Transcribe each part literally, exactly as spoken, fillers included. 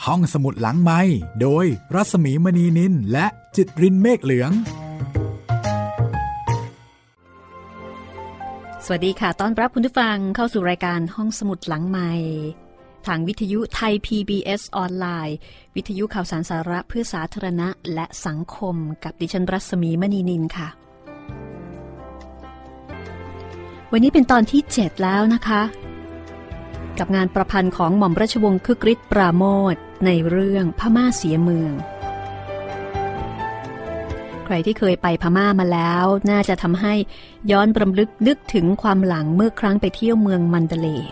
ห้องสมุดหลังไมค์โดยรัศมีมณีนินและจิตรินเมฆเหลืองสวัสดีค่ะต้อนรับคุณผู้ฟังเข้าสู่รายการห้องสมุดหลังไมค์ทางวิทยุไทย พี บี เอส ออนไลน์วิทยุข่าวสารสาระเพื่อสาธารณะและสังคมกับดิฉันรัศมีมณีนินค่ะวันนี้เป็นตอนที่เจ็ดแล้วนะคะกับงานประพันธ์ของหม่อมราชวงศ์คึกฤทธิ์ปราโมทย์ในเรื่องพม่าเสียเมืองใครที่เคยไปพม่ามาแล้วน่าจะทำให้ย้อนรำลึกนึกถึงความหลังเมื่อครั้งไปเที่ยวเมืองมันเดเลย์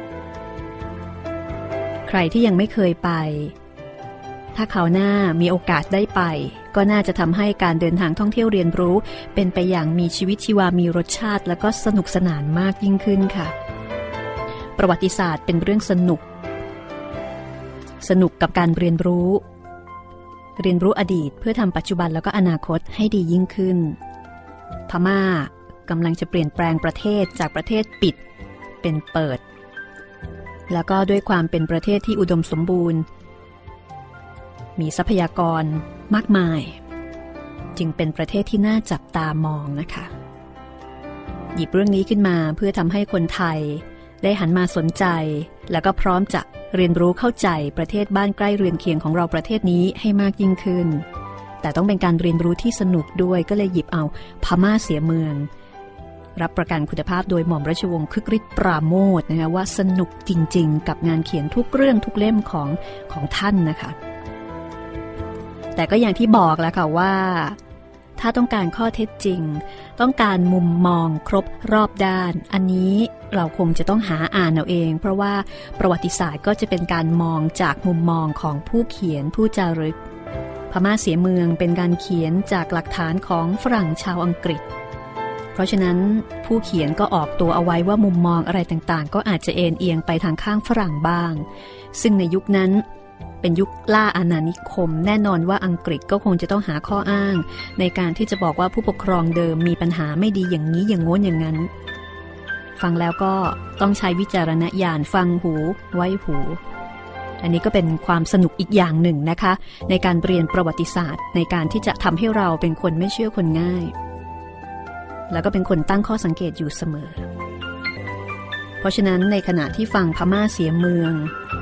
ใครที่ยังไม่เคยไปถ้าคราวหน้ามีโอกาสได้ไปก็น่าจะทำให้การเดินทางท่องเที่ยวเรียนรู้เป็นไปอย่างมีชีวิตชีวามีรสชาติและก็สนุกสนานมากยิ่งขึ้นค่ะประวัติศาสตร์เป็นเรื่องสนุกสนุกกับการเรียนรู้เรียนรู้อดีตเพื่อทำปัจจุบันแล้วก็อนาคตให้ดียิ่งขึ้นพม่ากำลังจะเปลี่ยนแปลงประเทศจากประเทศปิดเป็นเปิดแล้วก็ด้วยความเป็นประเทศที่อุดมสมบูรณ์มีทรัพยากรมากมายจึงเป็นประเทศที่น่าจับตามองนะคะหยิบเรื่องนี้ขึ้นมาเพื่อทำให้คนไทยได้หันมาสนใจแล้วก็พร้อมจะเรียนรู้เข้าใจประเทศบ้านใกล้เรือนเคียงของเราประเทศนี้ให้มากยิ่งขึ้นแต่ต้องเป็นการเรียนรู้ที่สนุกด้วยก็เลยหยิบเอาพม่าเสียเมืองรับประกันคุณภาพโดยหม่อมราชวงศ์คึกฤทธิ์ปราโมทย์นะคะว่าสนุกจริงๆกับงานเขียนทุกเรื่องทุกเล่มของของท่านนะคะแต่ก็อย่างที่บอกแล้วค่ะว่าถ้าต้องการข้อเท็จจริงต้องการมุมมองครบรอบด้านอันนี้เราคงจะต้องหาอ่านเอาเองเพราะว่าประวัติศาสตร์ก็จะเป็นการมองจากมุมมองของผู้เขียนผู้จารึกพม่าเสียเมืองเป็นการเขียนจากหลักฐานของฝรั่งชาวอังกฤษเพราะฉะนั้นผู้เขียนก็ออกตัวเอาไว้ว่ามุมมองอะไรต่างๆก็อาจจะเอ็นเอียงไปทางข้างฝรั่งบ้างซึ่งในยุคนั้นเป็นยุคล่าอาณานิคมแน่นอนว่าอังกฤษก็คงจะต้องหาข้ออ้างในการที่จะบอกว่าผู้ปกครองเดิมมีปัญหาไม่ดีอย่างนี้อย่างโน้นอย่างนั้นฟังแล้วก็ต้องใช้วิจารณญาณฟังหูไว้หูอันนี้ก็เป็นความสนุกอีกอย่างหนึ่งนะคะในการเรียนประวัติศาสตร์ในการที่จะทำให้เราเป็นคนไม่เชื่อคนง่ายแล้วก็เป็นคนตั้งข้อสังเกตอยู่เสมอเพราะฉะนั้นในขณะที่ฟังพม่าเสียเมือง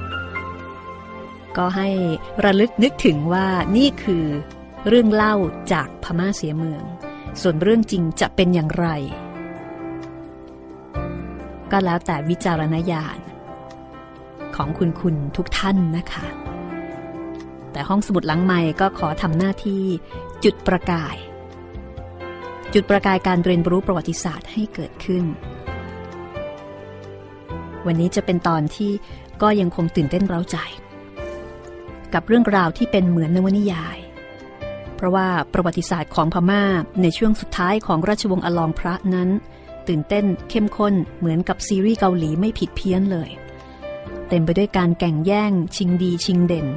ก็ให้ระลึกนึกถึงว่านี่คือเรื่องเล่าจากพม่าเสียเมืองส่วนเรื่องจริงจะเป็นอย่างไรก็แล้วแต่วิจารณญาณของคุณคุณทุกท่านนะคะแต่ห้องสมุดหลังไมค์ก็ขอทำหน้าที่จุดประกายจุดประกายการเรียนรู้ประวัติศาสตร์ให้เกิดขึ้นวันนี้จะเป็นตอนที่ก็ยังคงตื่นเต้นเร้าใจกับเรื่องราวที่เป็นเหมือนนวนิยายเพราะว่าประวัติศาสตร์ของพม่าในช่วงสุดท้ายของราชวงศ์อลองพระนั้นตื่นเต้นเข้มข้นเหมือนกับซีรีส์เกาหลีไม่ผิดเพี้ยนเลยเต็มไปด้วยการแข่งแย่งชิงดีชิงเด่น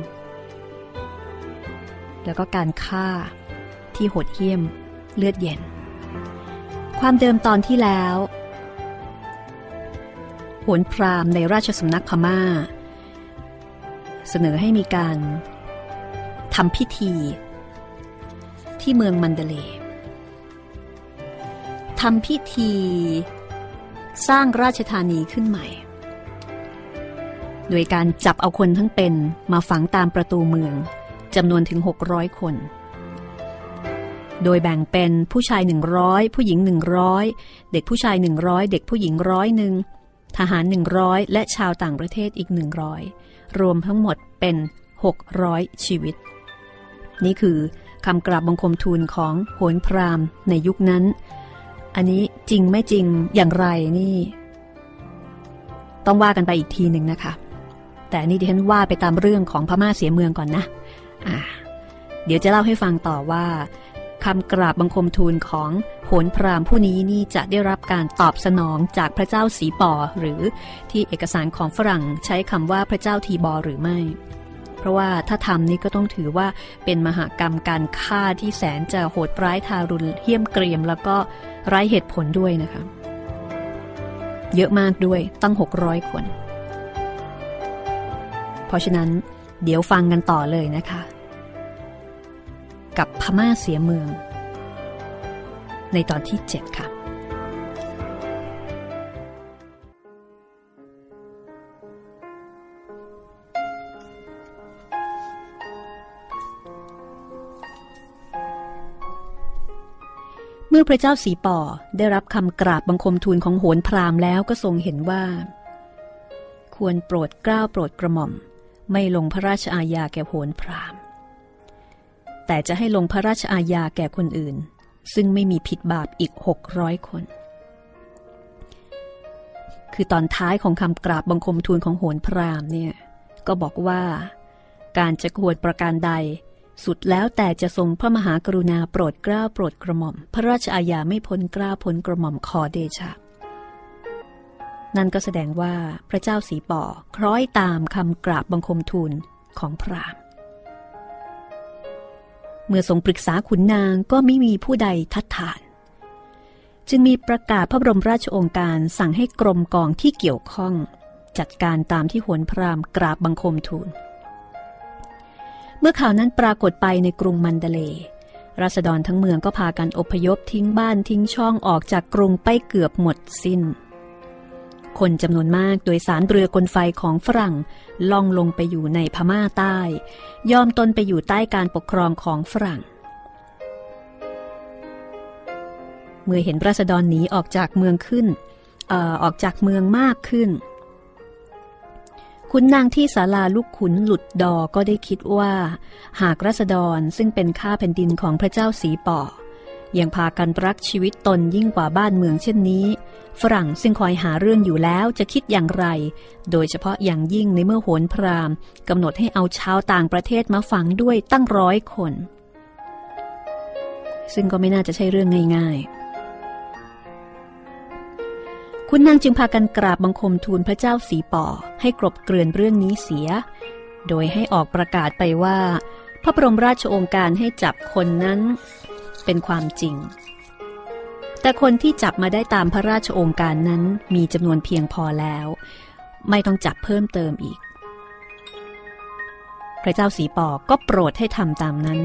แล้วก็การฆ่าที่โหดเหี้ยมเลือดเย็นความเดิมตอนที่แล้วโหนพราหมณ์ในราชสำนักพม่าเสนอให้มีการทำพิธีที่เมืองมันเดเลย์ทำพิธีสร้างราชธานีขึ้นใหม่โดยการจับเอาคนทั้งเป็นมาฝังตามประตูเมืองจำนวนถึงหกร้อยคนโดยแบ่งเป็นผู้ชายหนึ่งร้อยผู้หญิงหนึ่งร้อยเด็กผู้ชายหนึ่งร้อยเด็กผู้หญิงร้อยหนึ่งทหารหนึ่งร้อยและชาวต่างประเทศอีกหนึ่งร้อยรวมทั้งหมดเป็นหกร้อยชีวิตนี่คือคำกราบบังคมทูลของโหนพราหมณ์ในยุคนั้นอันนี้จริงไม่จริงอย่างไรนี่ต้องว่ากันไปอีกทีหนึ่งนะคะแต่นี่ดิฉันว่าไปตามเรื่องของพม่าเสียเมืองก่อนนะอ่าเดี๋ยวจะเล่าให้ฟังต่อว่าคำกราบบังคมทูลของโหนพราหมณ์ผู้นี้นี่จะได้รับการตอบสนองจากพระเจ้าสีปอหรือที่เอกสารของฝรั่งใช้คำว่าพระเจ้าทีบอหรือไม่เพราะว่าถ้าทำนี่ก็ต้องถือว่าเป็นมหากรรมการฆ่าที่แสนจะโหดร้ายทารุณเหี้ยมเกรียมแล้วก็ไร้เหตุผลด้วยนะคะเยอะมากด้วยตั้งหกร้อยคนเพราะฉะนั้นเดี๋ยวฟังกันต่อเลยนะคะกับพม่าเสียเมืองในตอนที่เจ็ดค่ะเมื่อพระเจ้าสีป่อได้รับคำกราบบังคมทูลของโหนพราหมณ์แล้วก็ทรงเห็นว่าควรโปรดเกล้าโปรดกระหม่อมไม่ลงพระราชอาญาแก่โหนพราหมณ์แต่จะให้ลงพระราชอาญาแก่คนอื่นซึ่งไม่มีผิดบาปอีกหกร้อยคนคือตอนท้ายของคำกราบบังคมทูลของโหนพราหมณ์เนี่ยก็บอกว่าการจะควรประการใดสุดแล้วแต่จะทรงพระมหากรุณาโปรดเกล้าโปรดกระหม่อมพระราชอาญาไม่พ้นเกล้าพ้นกระหม่อมขอเดชะนั่นก็แสดงว่าพระเจ้าสีป่อคล้อยตามคำกราบบังคมทูลของพราหมณ์เมื่อทรงปรึกษาขุนนางก็ไม่มีผู้ใดทัดทานจึงมีประกาศพระบรมราชโองการสั่งให้กรมกองที่เกี่ยวข้องจัดการตามที่โหนพราหมณ์กราบบังคมทูลเมื่อข่าวนั้นปรากฏไปในกรุงมันเดเลย์ราษฎรทั้งเมืองก็พากันอพยพทิ้งบ้านทิ้งช่องออกจากกรุงไปเกือบหมดสิ้นคนจำนวนมากโดยสารเรือกลไฟของฝรั่งล่องลงไปอยู่ในพม่าใต้ยอมตนไปอยู่ใต้การปกครองของฝรั่งเมื่อเห็นราษฎรหนีออกจากเมืองขึ้นเอ่อออกจากเมืองมากขึ้นขุนนางที่ศาลาลูกขุนหลุดดอก็ได้คิดว่าหากราษฎรซึ่งเป็นข้าแผ่นดินของพระเจ้าสีป่อยังพากันรักชีวิตตนยิ่งกว่าบ้านเมืองเช่นนี้ฝรั่งซึ่งคอยหาเรื่องอยู่แล้วจะคิดอย่างไรโดยเฉพาะอย่างยิ่งในเมื่อโหนพราหมณ์กำหนดให้เอาชาวต่างประเทศมาฝังด้วยตั้งร้อยคนซึ่งก็ไม่น่าจะใช่เรื่องง่ายๆคุณนางจึงพากันกราบบังคมทูลพระเจ้าสีป่อให้กลบเกลื่อนเรื่องนี้เสียโดยให้ออกประกาศไปว่าพระบรมราชโองการให้จับคนนั้นเป็นความจริงแต่คนที่จับมาได้ตามพระราชโองการนั้นมีจำนวนเพียงพอแล้วไม่ต้องจับเพิ่มเติมอีกพระเจ้าสีป่อก็โปรดให้ทำตามนั้น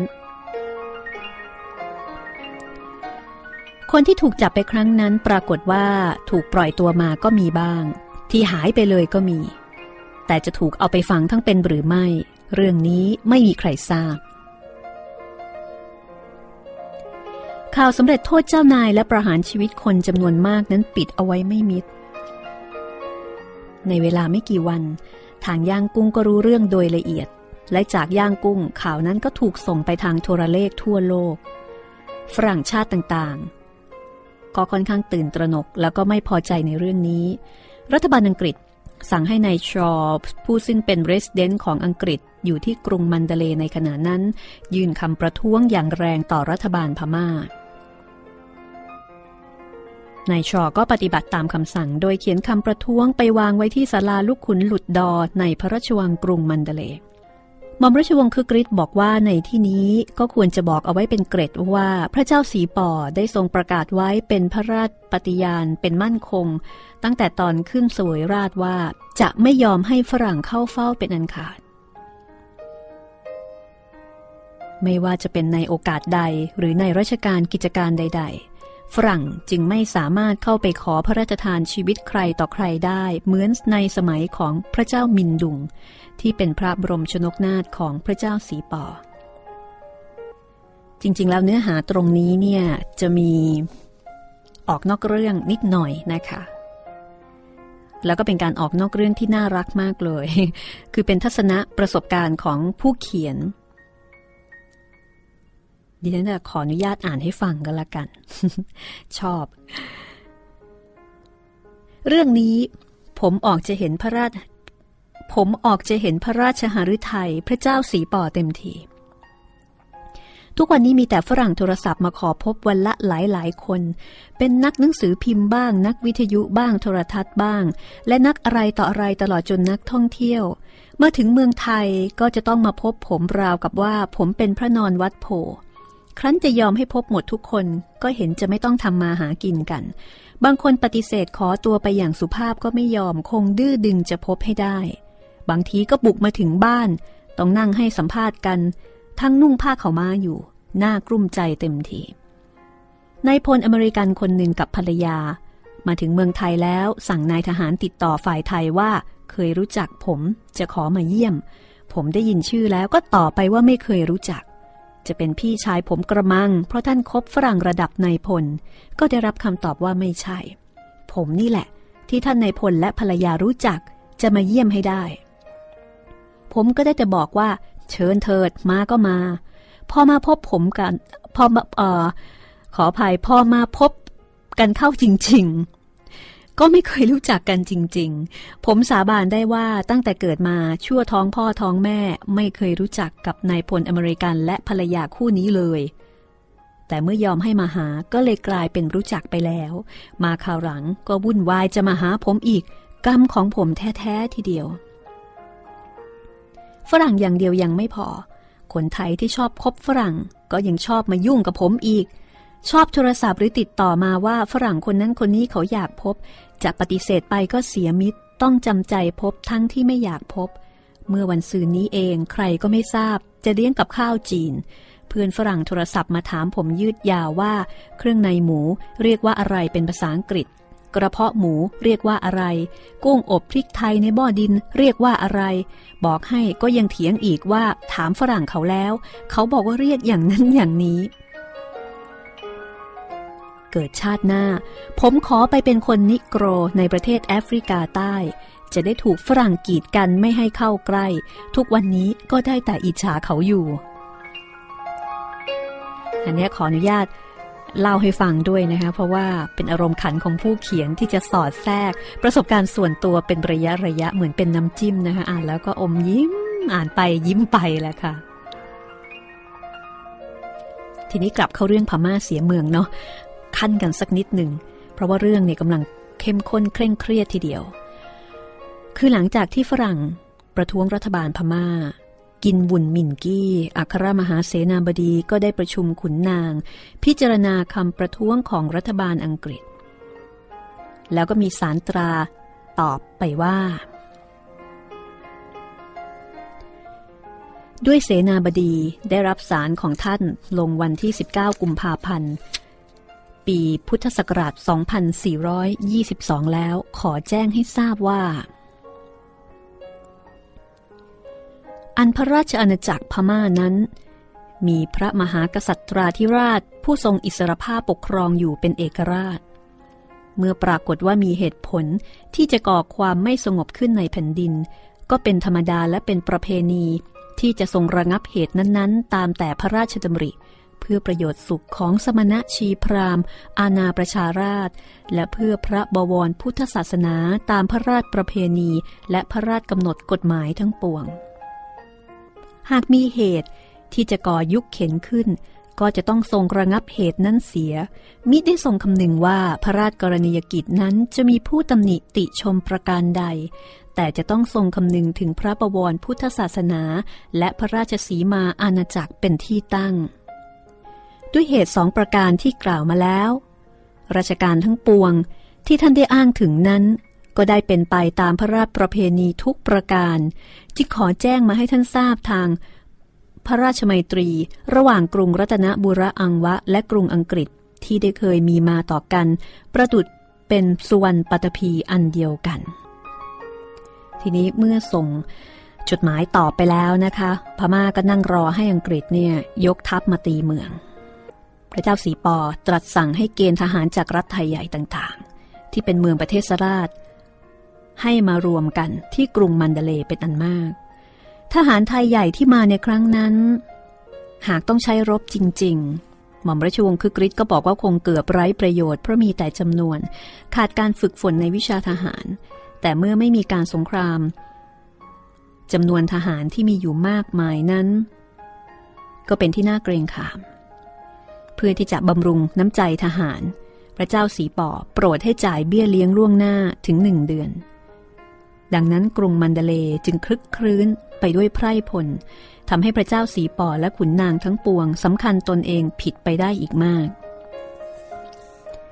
คนที่ถูกจับไปครั้งนั้นปรากฏว่าถูกปล่อยตัวมาก็มีบ้างที่หายไปเลยก็มีแต่จะถูกเอาไปฝังทั้งเป็นหรือไม่เรื่องนี้ไม่มีใครทราบข่าวสำเร็จโทษเจ้านายและประหารชีวิตคนจำนวนมากนั้นปิดเอาไว้ไม่มิดในเวลาไม่กี่วันทางย่างกุ้งก็รู้เรื่องโดยละเอียดและจากย่างกุ้งข่าวนั้นก็ถูกส่งไปทางโทรเลขทั่วโลกฝรั่งชาติต่างๆก็ค่อนข้างตื่นตระหนกแล้วก็ไม่พอใจในเรื่องนี้รัฐบาลอังกฤษสั่งให้นายชอว์ผู้ซึ่งเป็นเรสเดนต์ของอังกฤษอยู่ที่กรุงมันเดเลย์ในขณะนั้นยื่นคำประท้วงอย่างแรงต่อรัฐบาลพม่านายชอก็ปฏิบัติตามคำสั่งโดยเขียนคำประท้วงไปวางไว้ที่ศาลาลูกขุนหลุดดอในพระราชวังกรุงมันเดเลย์หม่อมราชวงศ์คึกฤทธิ์บอกว่าในที่นี้ก็ควรจะบอกเอาไว้เป็นเกร็ดว่าพระเจ้าสีป่อได้ทรงประกาศไว้เป็นพระราชปฏิญาณเป็นมั่นคงตั้งแต่ตอนขึ้นเสวยราชว่าจะไม่ยอมให้ฝรั่งเข้าเฝ้าเป็นอันขาดไม่ว่าจะเป็นในโอกาสใดหรือในราชการกิจการใดๆฝรั่งจึงไม่สามารถเข้าไปขอพระราชทานชีวิตใครต่อใครได้เหมือนในสมัยของพระเจ้ามินดุงที่เป็นพระบรมชนกนาถของพระเจ้าสีป่อจริงๆแล้วเนื้อหาตรงนี้เนี่ยจะมีออกนอกเรื่องนิดหน่อยนะคะแล้วก็เป็นการออกนอกเรื่องที่น่ารักมากเลยคือเป็นทัศนะประสบการณ์ของผู้เขียนดิฉันจะขออนุญาตอ่านให้ฟังกันละกัน ชอบเรื่องนี้ผมออกจะเห็นพระราชผมออกจะเห็นพระราชหฤทัยพระเจ้าสีป่อเต็มทีทุกวันนี้มีแต่ฝรั่งโทรศัพท์มาขอพบวันละหลายหลายคนเป็นนักหนังสือพิมพ์บ้างนักวิทยุบ้างโทรทัศน์บ้างและนักอะไรต่ออะไรตลอดจนนักท่องเที่ยวเมื่อถึงเมืองไทยก็จะต้องมาพบผมราวกับว่าผมเป็นพระนอนวัดโพครั้นจะยอมให้พบหมดทุกคนก็เห็นจะไม่ต้องทำมาหากินกันบางคนปฏิเสธขอตัวไปอย่างสุภาพก็ไม่ยอมคงดื้อดึงจะพบให้ได้บางทีก็บุกมาถึงบ้านต้องนั่งให้สัมภาษณ์กันทั้งนุ่งผ้าขาวม้าอยู่น่ากลุ้มใจเต็มทีนายพลอเมริกันคนหนึ่งกับภรรยามาถึงเมืองไทยแล้วสั่งนายทหารติดต่อฝ่ายไทยว่าเคยรู้จักผมจะขอมาเยี่ยมผมได้ยินชื่อแล้วก็ตอบไปว่าไม่เคยรู้จักจะเป็นพี่ชายผมกระมังเพราะท่านคบฝรั่งระดับนายพลก็ได้รับคำตอบว่าไม่ใช่ผมนี่แหละที่ท่านนายพลและภรรยารู้จักจะมาเยี่ยมให้ได้ผมก็ได้แต่บอกว่าเชิญเถิดมาก็มาพอมาพบผมกันพอเอ่อขออภัยพอมาพบกันเข้าจริงๆก็ไม่เคยรู้จักกันจริงๆผมสาบานได้ว่าตั้งแต่เกิดมาชั่วท้องพ่อท้องแม่ไม่เคยรู้จักกับนายพลอเมริกันและภรรยาคู่นี้เลยแต่เมื่อยอมให้มาหาก็เลยกลายเป็นรู้จักไปแล้วมาคราวหลังก็วุ่นวายจะมาหาผมอีกกรรมของผมแท้ๆทีเดียวฝรั่งอย่างเดียวยังไม่พอคนไทยที่ชอบคบฝรั่งก็ยังชอบมายุ่งกับผมอีกชอบโทรศัพท์หรือติดต่อมาว่าฝรั่งคนนั้นคนนี้เขาอยากพบจะปฏิเสธไปก็เสียมิตรต้องจำใจพบทั้งที่ไม่อยากพบเมื่อวันซืนนี้เองใครก็ไม่ทราบจะเลี้ยงกับข้าวจีนเพื่อนฝรั่งโทรศัพท์มาถามผมยืดยาวว่าเครื่องในหมูเรียกว่าอะไรเป็นภาษาอังกฤษกระเพาะหมูเรียกว่าอะไรกุ้งอบพริกไทยในหม้อดินเรียกว่าอะไรบอกให้ก็ยังเถียงอีกว่าถามฝรั่งเขาแล้วเขาบอกว่าเรียกอย่างนั้นอย่างนี้เกิดชาติหน้าผมขอไปเป็นคนนิโกรในประเทศแอฟริกาใต้จะได้ถูกฝรั่งกีดกันไม่ให้เข้าใกล้ทุกวันนี้ก็ได้แต่อิจฉาเขาอยู่อันนี้ขออนุญาตเล่าให้ฟังด้วยนะคะเพราะว่าเป็นอารมณ์ขันของผู้เขียนที่จะสอดแทรกประสบการณ์ส่วนตัวเป็นระยะระยะเหมือนเป็นน้ำจิ้มนะคะอ่านแล้วก็อมยิ้มอ่านไปยิ้มไปแหละค่ะทีนี้กลับเข้าเรื่องพม่าเสียเมืองเนาะขั้นกันสักนิดหนึ่งเพราะว่าเรื่องเนี่ยกำลังเข้มข้นเคร่งเครียดทีเดียวคือหลังจากที่ฝรั่งประท้วงรัฐบาลพม่ากินบุญมินกี้อัครมหาเสนาบดีก็ได้ประชุมขุนนางพิจารณาคำประท้วงของรัฐบาลอังกฤษแล้วก็มีสารตราตอบไปว่าด้วยเสนาบดีได้รับสารของท่านลงวันที่สิบเก้ากุมภาพันธ์ปีพุทธศักราชสองพันสี่ร้อยยี่สิบสองแล้วขอแจ้งให้ทราบว่าอันพระราชอาณาจักรพม่านั้นมีพระมหากษัตราธิราชผู้ทรงอิสรภาพปกครองอยู่เป็นเอกราชเมื่อปรากฏว่ามีเหตุผลที่จะก่อความไม่สงบขึ้นในแผ่นดินก็เป็นธรรมดาและเป็นประเพณีที่จะทรงระงับเหตุนั้นๆตามแต่พระราชดำริเพื่อประโยชน์สุขของสมณชีพราหมณ์อาณาประชาราษฎร์และเพื่อพระบวรพุทธศาสนาตามพระราชประเพณีและพระราชกำหนดกฎหมายทั้งปวงหากมีเหตุที่จะก่อยุคเข็นขึ้นก็จะต้องทรงระงับเหตุนั้นเสียมิได้ทรงคำนึงว่าพระราชกรณียกิจนั้นจะมีผู้ตำหนิติชมประการใดแต่จะต้องทรงคำนึงถึงพระบวรพุทธศาสนาและพระราชสีมาอาณาจักรเป็นที่ตั้งด้วยเหตุสองประการที่กล่าวมาแล้วราชการทั้งปวงที่ท่านได้อ้างถึงนั้นก็ได้เป็นไปตามพระราชประเพณีทุกประการจึงขอแจ้งมาให้ท่านทราบทางพระราชมัยตรีระหว่างกรุงรัตนบุรีอังวะและกรุงอังกฤษที่ได้เคยมีมาต่อกันประดุจเป็นสุวรรณปัตภีอันเดียวกันทีนี้เมื่อส่งจดหมายตอบไปแล้วนะคะพม่าก็นั่งรอให้อังกฤษเนี่ยยกทัพมาตีเมืองพระเจ้าสีปอตรัสสั่งให้เกณฑ์ทหารจากรัฐไทยใหญ่ต่างๆที่เป็นเมืองประเทศราชให้มารวมกันที่กรุงมันเดเลย์เป็นอันมากทหารไทยใหญ่ที่มาในครั้งนั้นหากต้องใช้รบจริงๆหม่อมราชวงศ์คึกฤทธิ์ก็บอกว่าคงเกือบไร้ประโยชน์เพราะมีแต่จำนวนขาดการฝึกฝนในวิชาทหารแต่เมื่อไม่มีการสงครามจำนวนทหารที่มีอยู่มากมายนั้นก็เป็นที่น่าเกรงขามเพื่อที่จะบำรุงน้ำใจทหารพระเจ้าสีป่อโปรดให้จ่ายเบี้ยเลี้ยงล่วงหน้าถึงหนึ่งเดือนดังนั้นกรุงมันเดเลย์จึงคลึกครื้นไปด้วยไพร่พลทำให้พระเจ้าสีป่อและขุนนางทั้งปวงสำคัญตนเองผิดไปได้อีกมาก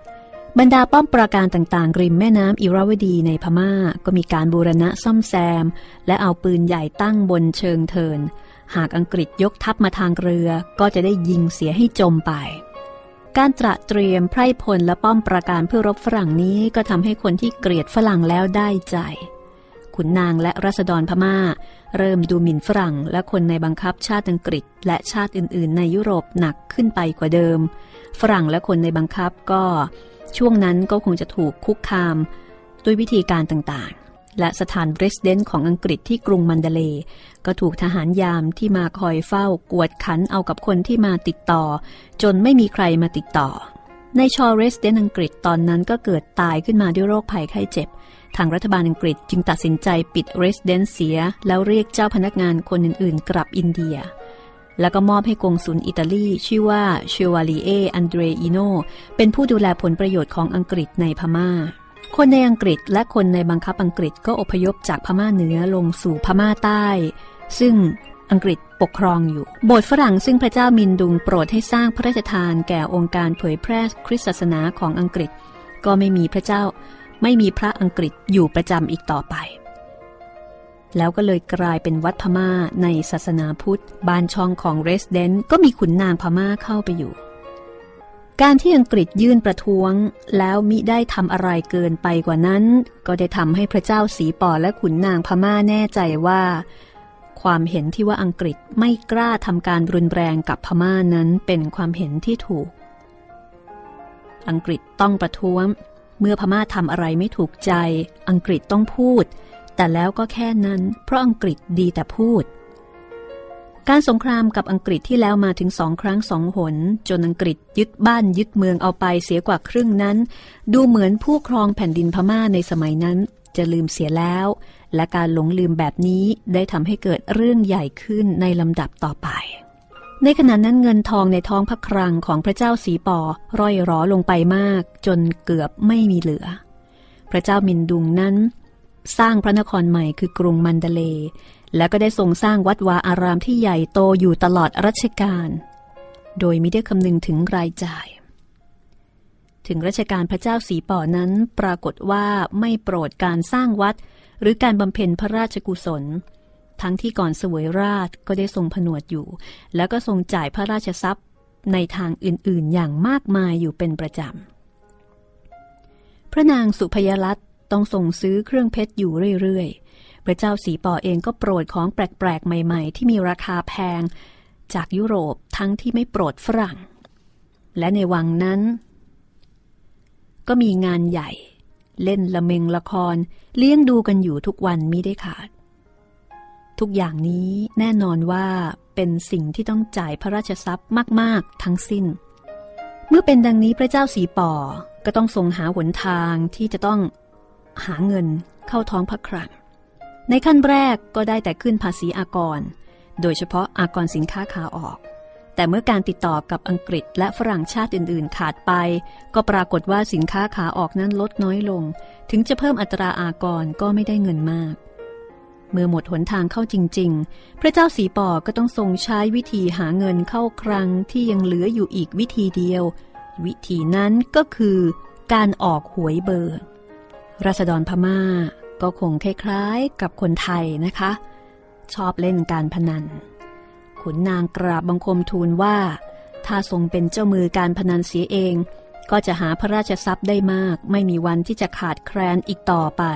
บรรดาป้อมปราการต่างๆริมแม่น้ำอิราวดีในพม่าก็มีการบูรณะซ่อมแซมและเอาปืนใหญ่ตั้งบนเชิงเทินหากอังกฤษยกทัพมาทางเรือก็จะได้ยิงเสียให้จมไปการตระเตรียมไพร่พลและป้อมปราการเพื่อรบฝรั่งนี้ก็ทำให้คนที่เกลียดฝรั่งแล้วได้ใจขุนนางและราษฎรพม่าเริ่มดูหมิ่นฝรั่งและคนในบังคับชาติอังกฤษและชาติอื่นๆในยุโรปหนักขึ้นไปกว่าเดิมฝรั่งและคนในบังคับก็ช่วงนั้นก็คงจะถูกคุกคามด้วยวิธีการต่างๆและสถานเรสเดนต์ของอังกฤษที่กรุงมันเดเลย์ก็ถูกทหารยามที่มาคอยเฝ้ากวดขันเอากับคนที่มาติดต่อจนไม่มีใครมาติดต่อในชอเรสเดนต์อังกฤษตอนนั้นก็เกิดตายขึ้นมาด้วยโรคภัยไข้เจ็บทางรัฐบาลอังกฤษจึงตัดสินใจปิดเรสเดนต์เสียแล้วเรียกเจ้าพนักงานคนอื่นๆกลับอินเดียแล้วก็มอบให้กงสุลอิตาลีชื่อว่าเชวาลีเออันเดรอิโนเป็นผู้ดูแลผลประโยชน์ของอังกฤษในพม่าคนในอังกฤษและคนในบังคับอังกฤษก็อพยพจากพม่าเหนือลงสู่พม่าใต้ซึ่งอังกฤษปกครองอยู่โบสถ์ฝรั่งซึ่งพระเจ้ามินดุงโปรดให้สร้างพระราชทานแก่องค์การเผยแพร่คริสตศาสนาของอังกฤษก็ไม่มีพระเจ้าไม่มีพระอังกฤษอยู่ประจำอีกต่อไปแล้วก็เลยกลายเป็นวัดพม่าในศาสนาพุทธบ้านช่องของเรสเดนต์ก็มีขุนนางพม่าเข้าไปอยู่การที่อังกฤษยื่นประท้วงแล้วมิได้ทำอะไรเกินไปกว่านั้นก็ได้ทำให้พระเจ้าสีป่อและขุนนางพม่าแน่ใจว่าความเห็นที่ว่าอังกฤษไม่กล้าทำการรุนแรงกับพม่านั้นเป็นความเห็นที่ถูกอังกฤษต้องประท้วงเมื่อพม่าทำอะไรไม่ถูกใจอังกฤษต้องพูดแต่แล้วก็แค่นั้นเพราะอังกฤษดีแต่พูดการสงครามกับอังกฤษที่แล้วมาถึงสองครั้งสองหนจนอังกฤษยึดบ้านยึดเมืองเอาไปเสียกว่าครึ่งนั้นดูเหมือนผู้ครองแผ่นดินพม่าในสมัยนั้นจะลืมเสียแล้วและการหลงลืมแบบนี้ได้ทำให้เกิดเรื่องใหญ่ขึ้นในลำดับต่อไปในขณะนั้นเงินทองในท้องพระคลังของพระเจ้าสีป่อร่อยหรอลงไปมากจนเกือบไม่มีเหลือพระเจ้ามินดุงนั้นสร้างพระนครใหม่คือกรุงมันเดเลย์และก็ได้ทรงสร้างวัดวาอารามที่ใหญ่โตอยู่ตลอดรัชกาลโดยไม่ได้คำนึงถึงรายจ่ายถึงรัชกาลพระเจ้าสีป่อนั้นปรากฏว่าไม่โปรดการสร้างวัดหรือการบำเพ็ญพระราชกุศลทั้งที่ก่อนเสวยราชก็ได้ทรงผนวดอยู่แล้วก็ทรงจ่ายพระราชทรัพย์ในทางอื่นๆอย่างมากมายอยู่เป็นประจำพระนางสุพยรัตน์ต้องส่งซื้อเครื่องเพชรอยู่เรื่อยๆพระเจ้าสีป่อเองก็โปรดของแปลกๆใหม่ๆที่มีราคาแพงจากยุโรปทั้งที่ไม่โปรดฝรั่งและในวังนั้นก็มีงานใหญ่เล่นละเมงละครเลี้ยงดูกันอยู่ทุกวันมิได้ขาดทุกอย่างนี้แน่นอนว่าเป็นสิ่งที่ต้องจ่ายพระราชทรัพย์มากๆทั้งสิ้นเมื่อเป็นดังนี้พระเจ้าสีป่อก็ต้องทรงหาหนทางที่จะต้องหาเงินเข้าท้องพระคลังในขั้นแรกก็ได้แต่ขึ้นภาษีอากรโดยเฉพาะอากรสินค้าขาออกแต่เมื่อการติดต่อกับอังกฤษและฝรั่งชาติอื่นๆขาดไปก็ปรากฏว่าสินค้าขาออกนั้นลดน้อยลงถึงจะเพิ่มอัตราอากรก็ไม่ได้เงินมากเมื่อหมดหนทางเข้าจริงๆพระเจ้าสีป่อก็ต้องทรงใช้วิธีหาเงินเข้าคลังที่ยังเหลืออยู่อีกวิธีเดียววิธีนั้นก็คือการออกหวยเบอร์ราษฎรพม่าก็คงคล้ายๆกับคนไทยนะคะชอบเล่นการพนันขุนนางกราบบังคมทูลว่าถ้าทรงเป็นเจ้ามือการพนันเสียเองก็จะหาพระราชทรัพย์ได้มากไม่มีวันที่จะขาดแคลนอีกต่อไป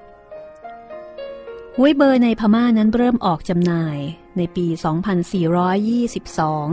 หวยเบอร์ในพม่านั้นเริ่มออกจำหน่ายในปี สองพันสี่ร้อยยี่สิบสอง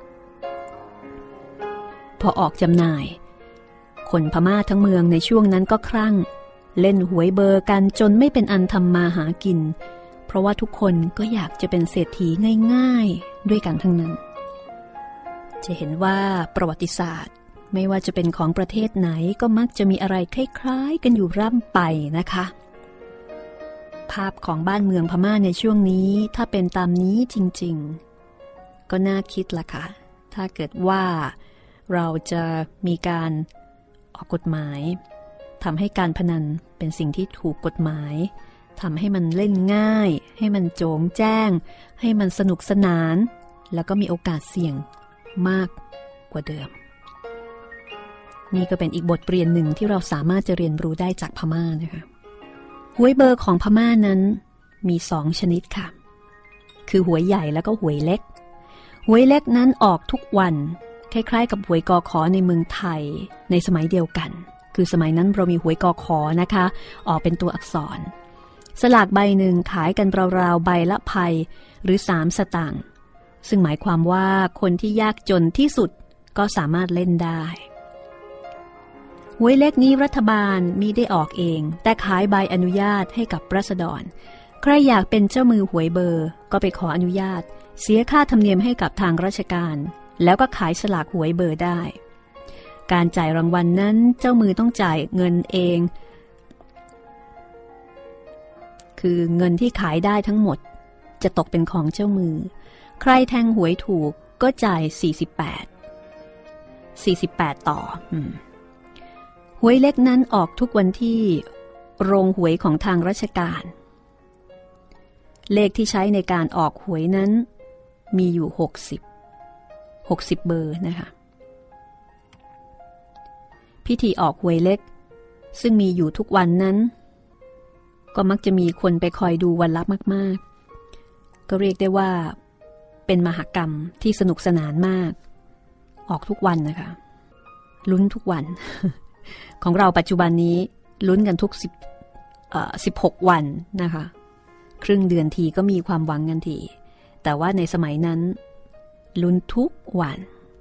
พอออกจำหน่ายคนพม่าทั้งเมืองในช่วงนั้นก็คลั่งเล่นหวยเบอร์กันจนไม่เป็นอันทำมาหากินเพราะว่าทุกคนก็อยากจะเป็นเศรษฐีง่ายๆด้วยกันทั้งนั้นจะเห็นว่าประวัติศาสตร์ไม่ว่าจะเป็นของประเทศไหนก็มักจะมีอะไรคล้ายๆกันอยู่ร่ำไปนะคะภาพของบ้านเมืองพม่าในช่วงนี้ถ้าเป็นตามนี้จริงๆก็น่าคิดล่ะค่ะถ้าเกิดว่าเราจะมีการออกกฎหมายทำให้การพนันเป็นสิ่งที่ถูกกฎหมายทำให้มันเล่นง่ายให้มันโจงแจ้งให้มันสนุกสนานแล้วก็มีโอกาสเสี่ยงมากกว่าเดิมนี่ก็เป็นอีกบทเรียนหนึ่งที่เราสามารถจะเรียนรู้ได้จากพม่านะคะหวยเบอร์ของพม่านั้นมีสองชนิดค่ะคือหวยใหญ่แล้วก็หวยเล็กหวยเล็กนั้นออกทุกวันคล้ายๆกับหวยกอขอในเมืองไทยในสมัยเดียวกันคือสมัยนั้นเรามีหวยกอขอนะคะออกเป็นตัวอักษรสลากใบหนึ่งขายกันราวๆใบละพัยหรือสามสตางค์ซึ่งหมายความว่าคนที่ยากจนที่สุดก็สามารถเล่นได้หวยเล็กนี้รัฐบาลมิได้ออกเองแต่ขายใบอนุญาตให้กับราษฎรใครอยากเป็นเจ้ามือหวยเบอร์ก็ไปขออนุญาตเสียค่าธรรมเนียมให้กับทางราชการแล้วก็ขายสลากหวยเบอร์ได้การจ่ายรางวัล น, นั้นเจ้ามือต้องจ่ายเงินเองคือเงินที่ขายได้ทั้งหมดจะตกเป็นของเจ้ามือใครแทงหวยถูกก็จ่ายสี่สิบแปด สี่สิบแปดต่ออืมหวยเล็กนั้นออกทุกวันที่โรงหวยของทางราชการเลขที่ใช้ในการออกหวยนั้นมีอยู่หกสิบ หกสิบเบอร์นะคะพิธีออกหวยเล็กซึ่งมีอยู่ทุกวันนั้นก็มักจะมีคนไปคอยดูวันละมากๆก็เรียกได้ว่าเป็นมหกรรมที่สนุกสนานมากออกทุกวันนะคะลุ้นทุกวัน ของเราปัจจุบันนี้ลุ้นกันทุกสิบเอ่อสิบหกวันนะคะครึ่งเดือนทีก็มีความหวังกันทีแต่ว่าในสมัยนั้นลุ้นทุกวัน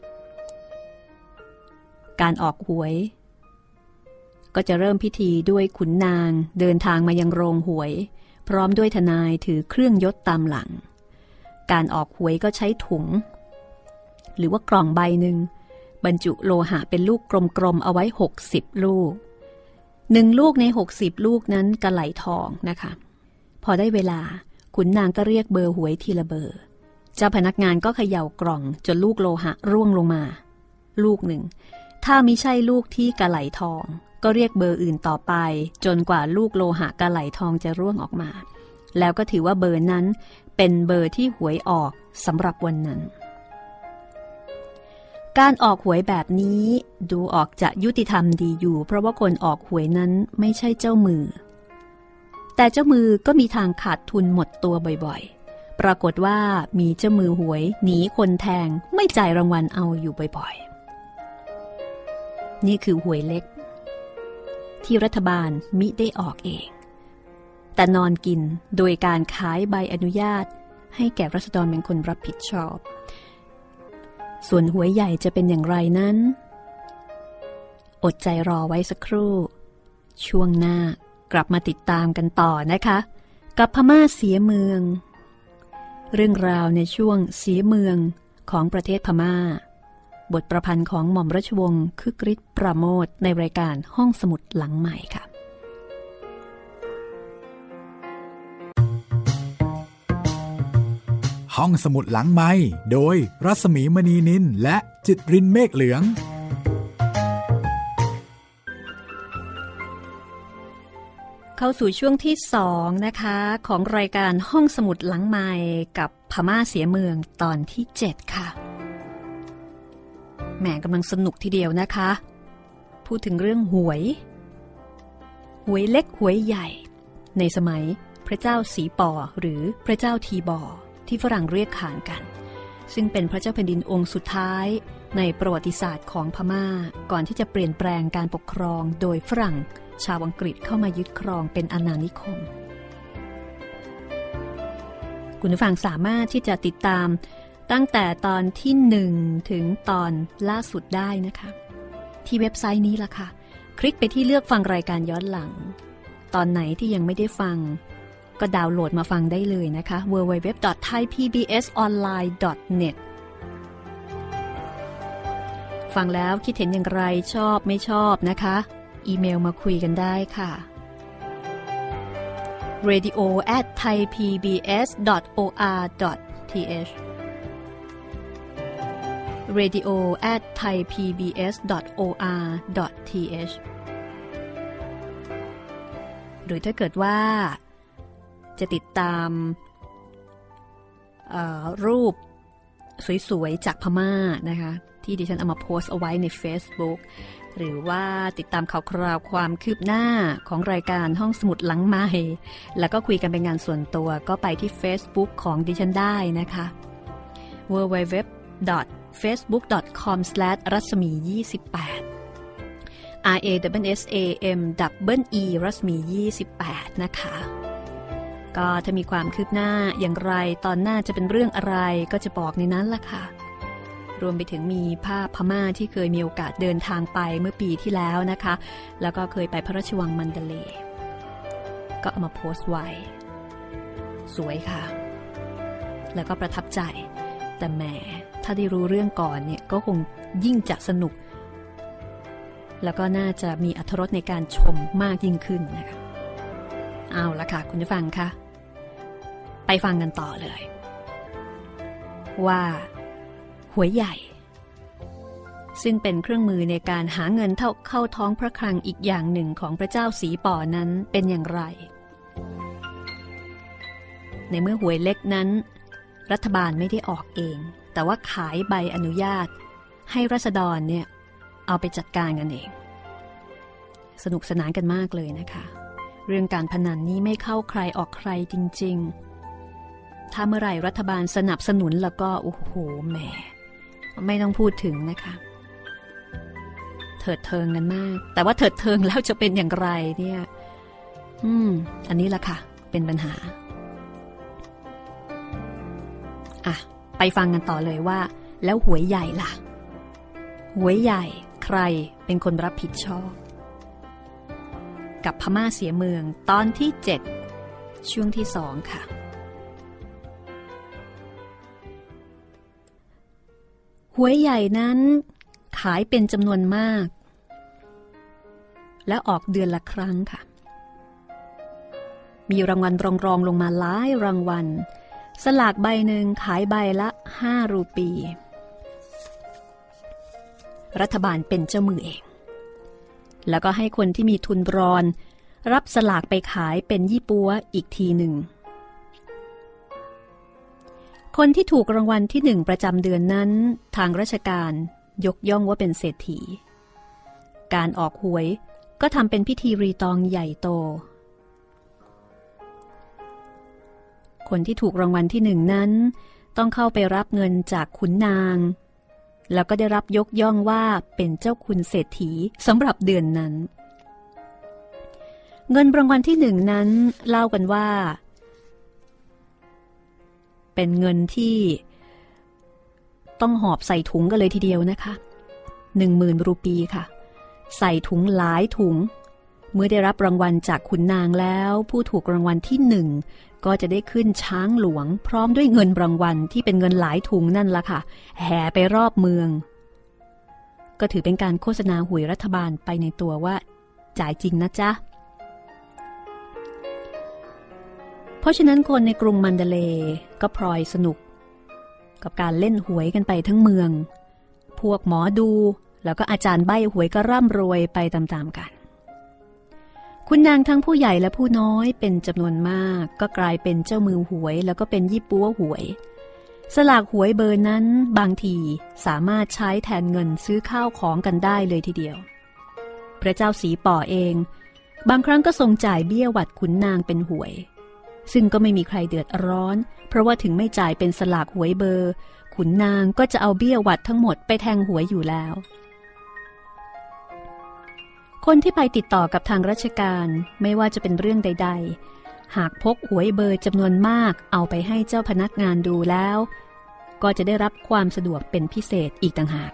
การออกหวยก็จะเริ่มพิธีด้วยขุนนางเดินทางมายังโรงหวยพร้อมด้วยทนายถือเครื่องยศตามหลังการออกหวยก็ใช้ถุงหรือว่ากล่องใบหนึ่งบรรจุโลหะเป็นลูกกลมๆเอาไว้หกสิบลูกหนึ่งลูกในหกสิบลูกนั้นกะไหลทองนะคะพอได้เวลาขุนนางก็เรียกเบอร์หวยทีละเบอร์เจ้าพนักงานก็เขย่ากล่องจนลูกโลหะร่วงลงมาลูกหนึ่งถ้ามิใช่ลูกที่กะไหลทองก็เรียกเบอร์อื่นต่อไปจนกว่าลูกโลหะกะไหลทองจะร่วงออกมาแล้วก็ถือว่าเบอร์นั้นเป็นเบอร์ที่หวยออกสำหรับวันนั้นการออกหวยแบบนี้ดูออกจะยุติธรรมดีอยู่เพราะว่าคนออกหวยนั้นไม่ใช่เจ้ามือแต่เจ้ามือก็มีทางขาดทุนหมดตัวบ่อยๆปรากฏว่ามีเจ้ามือหวยหนีคนแทงไม่จ่ายรางวัลเอาอยู่บ่อยๆนี่คือหวยเล็กที่รัฐบาลมิได้ออกเองแต่นอนกินโดยการขายใบอนุญาตให้แก่ราษฎรเป็นคนรับผิดชอบส่วนหวยใหญ่จะเป็นอย่างไรนั้นอดใจรอไว้สักครู่ช่วงหน้ากลับมาติดตามกันต่อนะคะกับพม่าเสียเมืองเรื่องราวในช่วงเสียเมืองของประเทศพม่าบทประพันธ์ของหม่อมราชวงศ์คึกฤทธิ์ประโมทในรายการห้องสมุดหลังใหม่ค่ะห้องสมุดหลังไมค์โดยรัศมีมณีนินและจิตรินเมฆเหลืองเข้าสู่ช่วงที่สองนะคะของรายการห้องสมุดหลังไมค์กับพม่าเสียเมืองตอนที่เจ็ดค่ะแหมกำลังสนุกทีเดียวนะคะพูดถึงเรื่องหวยหวยเล็กหวยใหญ่ในสมัยพระเจ้าสีปอหรือพระเจ้าทีบอที่ฝรั่งเรียกขานกันซึ่งเป็นพระเจ้าแผ่นดินองค์สุดท้ายในประวัติศาสตร์ของพม่าก่อนที่จะเปลี่ยนแปลงการปกครองโดยฝรั่งชาวอังกฤษเข้ามายึดครองเป็นอาณานิคมคุณผู้ฟังสามารถที่จะติดตามตั้งแต่ตอนที่หนึ่งถึงตอนล่าสุดได้นะคะที่เว็บไซต์นี้ล่ะค่ะคลิกไปที่เลือกฟังรายการย้อนหลังตอนไหนที่ยังไม่ได้ฟังก็ดาวน์โหลดมาฟังได้เลยนะคะ ดับเบิลยู ดับเบิลยู ดับเบิลยู ดอท ไทย พี บี เอส ออนไลน์ ดอท เน็ต ฟังแล้วคิดเห็นอย่างไรชอบไม่ชอบนะคะอีเมลมาคุยกันได้ค่ะ เรดิโอ แอท ไทย พี บี เอส ดอท โอ อาร์ ดอท ที เอช เรดิโอ แอท ไทย พี บี เอส ดอท โอ อาร์ ดอท ที เอช หรือถ้าเกิดว่าจะติดตามรูปสวยๆจากพม่านะคะที่ดิฉันเอามาโพสต์เอาไว้ใน Facebook หรือว่าติดตามข่าวคราวความคืบหน้าของรายการห้องสมุดหลังไมค์แล้วก็คุยกันเป็นงานส่วนตัวก็ไปที่ Facebook ของดิฉันได้นะคะ ดับเบิลยู ดับเบิลยู ดับเบิลยู ดอท เฟซบุ๊ก ดอท คอม สแลช รัศมี ยี่สิบแปด R A S S A M E E รัศมี ยี่สิบแปด นะคะก็ถ้ามีความคืบหน้าอย่างไรตอนหน้าจะเป็นเรื่องอะไรก็จะบอกในนั้นล่ะค่ะรวมไปถึงมีภาพพม่าที่เคยมีโอกาสเดินทางไปเมื่อปีที่แล้วนะคะแล้วก็เคยไปพระราชวังมันเดเลย์ก็เอามาโพสต์ไว้สวยค่ะแล้วก็ประทับใจแต่แหมถ้าได้รู้เรื่องก่อนเนี่ยก็คงยิ่งจะสนุกแล้วก็น่าจะมีอรรถรสในการชมมากยิ่งขึ้นนะคะเอาละค่ะคุณผู้ฟังคะไปฟังกันต่อเลยว่าหวยใหญ่ซึ่งเป็นเครื่องมือในการหาเงินเท่าเข้าท้องพระคลังอีกอย่างหนึ่งของพระเจ้าศรีป่อนั้นเป็นอย่างไรในเมื่อหวยเล็กนั้นรัฐบาลไม่ได้ออกเองแต่ว่าขายใบอนุญาตให้ราษฎรเนี่ยเอาไปจัดการกันเองสนุกสนานกันมากเลยนะคะเรื่องการพนันนี้ไม่เข้าใครออกใครจริงๆถ้าเมื่อไหร่รัฐบาลสนับสนุนแล้วก็โอ้โหแหมไม่ต้องพูดถึงนะคะเถิดเทิงกันมากแต่ว่าเถิดเทิงแล้วจะเป็นอย่างไรเนี่ยอืมอันนี้ล่ะค่ะเป็นปัญหาอ่ะไปฟังกันต่อเลยว่าแล้วหวยใหญ่ล่ะหวยใหญ่ใครเป็นคนรับผิดชอบกับพม่าเสียเมืองตอนที่เจ็ดช่วงที่สองค่ะหวยใหญ่นั้นขายเป็นจำนวนมากและออกเดือนละครั้งค่ะมีรางวัลรองๆลงมาหลายรางวัลสลากใบหนึ่งขายใบละห้ารูปีรัฐบาลเป็นเจ้ามือเองแล้วก็ให้คนที่มีทุนรอนรับสลากไปขายเป็นยี่ปัวอีกทีหนึ่งคนที่ถูกรางวัลที่หนึ่งประจำเดือนนั้นทางราชการยกย่องว่าเป็นเศรษฐีการออกหวยก็ทำเป็นพิธีรีตองใหญ่โตคนที่ถูกรางวัลที่หนึ่งนั้นต้องเข้าไปรับเงินจากขุนนางแล้วก็ได้รับยกย่องว่าเป็นเจ้าคุณเศรษฐีสำหรับเดือนนั้นเงินรางวัลที่หนึ่งนั้นเล่ากันว่าเป็นเงินที่ต้องหอบใส่ถุงกันเลยทีเดียวนะคะหนึ่งหมื่นรูปีค่ะใส่ถุงหลายถุงเมื่อได้รับรางวัลจากขุนนางแล้วผู้ถูกรางวัลที่หนึ่งก็จะได้ขึ้นช้างหลวงพร้อมด้วยเงินรางวัลที่เป็นเงินหลายถุงนั่นล่ะค่ะแห่ไปรอบเมืองก็ถือเป็นการโฆษณาหวยรัฐบาลไปในตัวว่าจ่ายจริงนะจ๊ะเพราะฉะนั้นคนในกรุงมันเดเลย์ก็พลอยสนุกกับการเล่นหวยกันไปทั้งเมืองพวกหมอดูแล้วก็อาจารย์ใบ้หวยก็ร่ำรวยไปตามๆกันคุณนางทั้งผู้ใหญ่และผู้น้อยเป็นจำนวนมากก็กลายเป็นเจ้ามือหวยแล้วก็เป็นยี่ปัวหวยสลากหวยเบอร์นั้นบางทีสามารถใช้แทนเงินซื้อข้าวของกันได้เลยทีเดียวพระเจ้าศรีป่อเองบางครั้งก็ทรงจ่ายเบี้ยหวัดขุนนางเป็นหวยซึ่งก็ไม่มีใครเดือดร้อนเพราะว่าถึงไม่จ่ายเป็นสลากหวยเบอร์ขุนนางก็จะเอาเบี้ยหวัดทั้งหมดไปแทงหวยอยู่แล้วคนที่ไปติดต่อกับทางราชการไม่ว่าจะเป็นเรื่องใดๆหากพกหวยเบอร์จำนวนมากเอาไปให้เจ้าพนักงานดูแล้วก็จะได้รับความสะดวกเป็นพิเศษอีกต่างหาก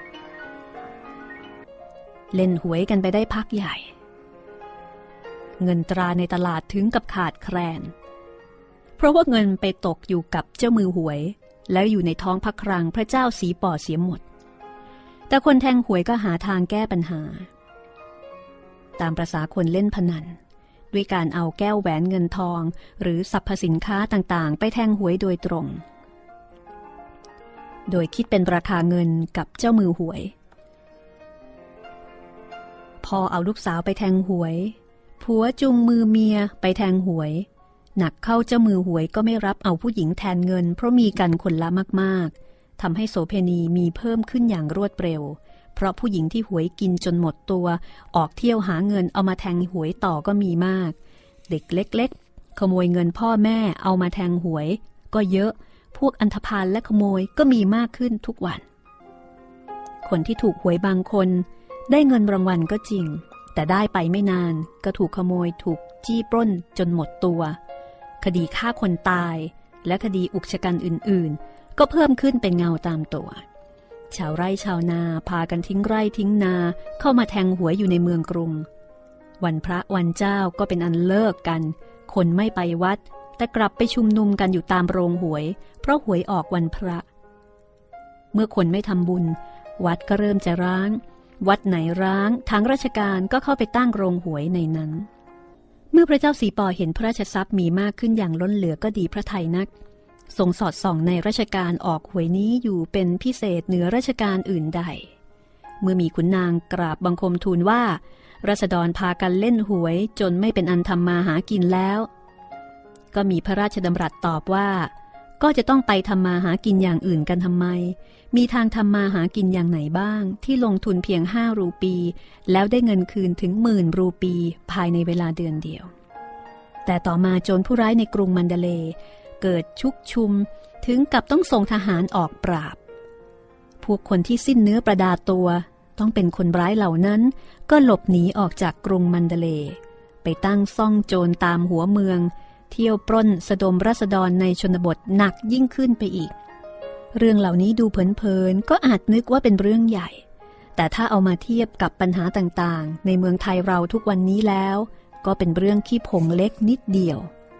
เล่นหวยกันไปได้พักใหญ่เงินตราในตลาดถึงกับขาดแคลนเพราะว่าเงินไปตกอยู่กับเจ้ามือหวยแล้วอยู่ในท้องพระคลังพระเจ้าศรีป่อเสียหมดแต่คนแทงหวยก็หาทางแก้ปัญหาตามประสาคนเล่นพนันด้วยการเอาแก้วแหวนเงินทองหรือสรรพสินค้าต่างๆไปแทงหวยโดยตรงโดยคิดเป็นราคาเงินกับเจ้ามือหวยพอเอาลูกสาวไปแทงหวยผัวจุงมือเมียไปแทงหวยหนักเข้าเจ้ามือหวยก็ไม่รับเอาผู้หญิงแทนเงินเพราะมีกันคนละมากทำให้โสเพณีมีเพิ่มขึ้นอย่างรวดเร็วเพราะผู้หญิงที่หวยกินจนหมดตัวออกเที่ยวหาเงินเอามาแทงหวยต่อก็มีมากเด็กเล็กๆขโมยเงินพ่อแม่เอามาแทงหวยก็เยอะพวกอันธพาลและขโมยก็มีมากขึ้นทุกวันคนที่ถูกหวยบางคนได้เงินรางวัลก็จริงแต่ได้ไปไม่นานก็ถูกขโมยถูกจี้ปล้นจนหมดตัวคดีฆ่าคนตายและคดีอุกชะกันอื่นๆก็เพิ่มขึ้นเป็นเงาตามตัวชาวไร่ชาวนาพากันทิ้งไร่ทิ้งนาเข้ามาแทงหวยอยู่ในเมืองกรุงวันพระวันเจ้าก็เป็นอันเลิกกันคนไม่ไปวัดแต่กลับไปชุมนุมกันอยู่ตามโรงหวยเพราะหวยออกวันพระเมื่อคนไม่ทำบุญวัดก็เริ่มจะร้างวัดไหนร้างทางราชการก็เข้าไปตั้งโรงหวยในนั้นเมื่อพระเจ้าสีป่อเห็นพระราชทรัพย์มีมากขึ้นอย่างล้นเหลือก็ดีพระทัยนักทรงสอดส่องในราชการออกหวยนี้อยู่เป็นพิเศษเหนือราชการอื่นใดเมื่อมีขุนนางกราบบังคมทูลว่าราษฎรพากันเล่นหวยจนไม่เป็นอันทำมาหากินแล้วก็มีพระราชดำรัสตอบว่าก็จะต้องไปทำมาหากินอย่างอื่นกันทำไมมีทางทำมาหากินอย่างไหนบ้างที่ลงทุนเพียงห้ารูปีแล้วได้เงินคืนถึงหมื่นรูปีภายในเวลาเดือนเดียวแต่ต่อมาโจรผู้ร้ายในกรุงมันเดเลย์เกิดชุกชุมถึงกับต้องส่งทหารออกปราบพวกคนที่สิ้นเนื้อประดาตัวต้องเป็นคนร้ายเหล่านั้นก็หลบหนีออกจากกรุงมันเดเลย์ไปตั้งซ่องโจรตามหัวเมืองเที่ยวปล้นสะดมราษฎรในชนบทหนักยิ่งขึ้นไปอีกเรื่องเหล่านี้ดูเผินๆก็อาจนึกว่าเป็นเรื่องใหญ่แต่ถ้าเอามาเทียบกับปัญหาต่างๆในเมืองไทยเราทุกวันนี้แล้วก็เป็นเรื่องขี้ผงเล็กนิดเดียว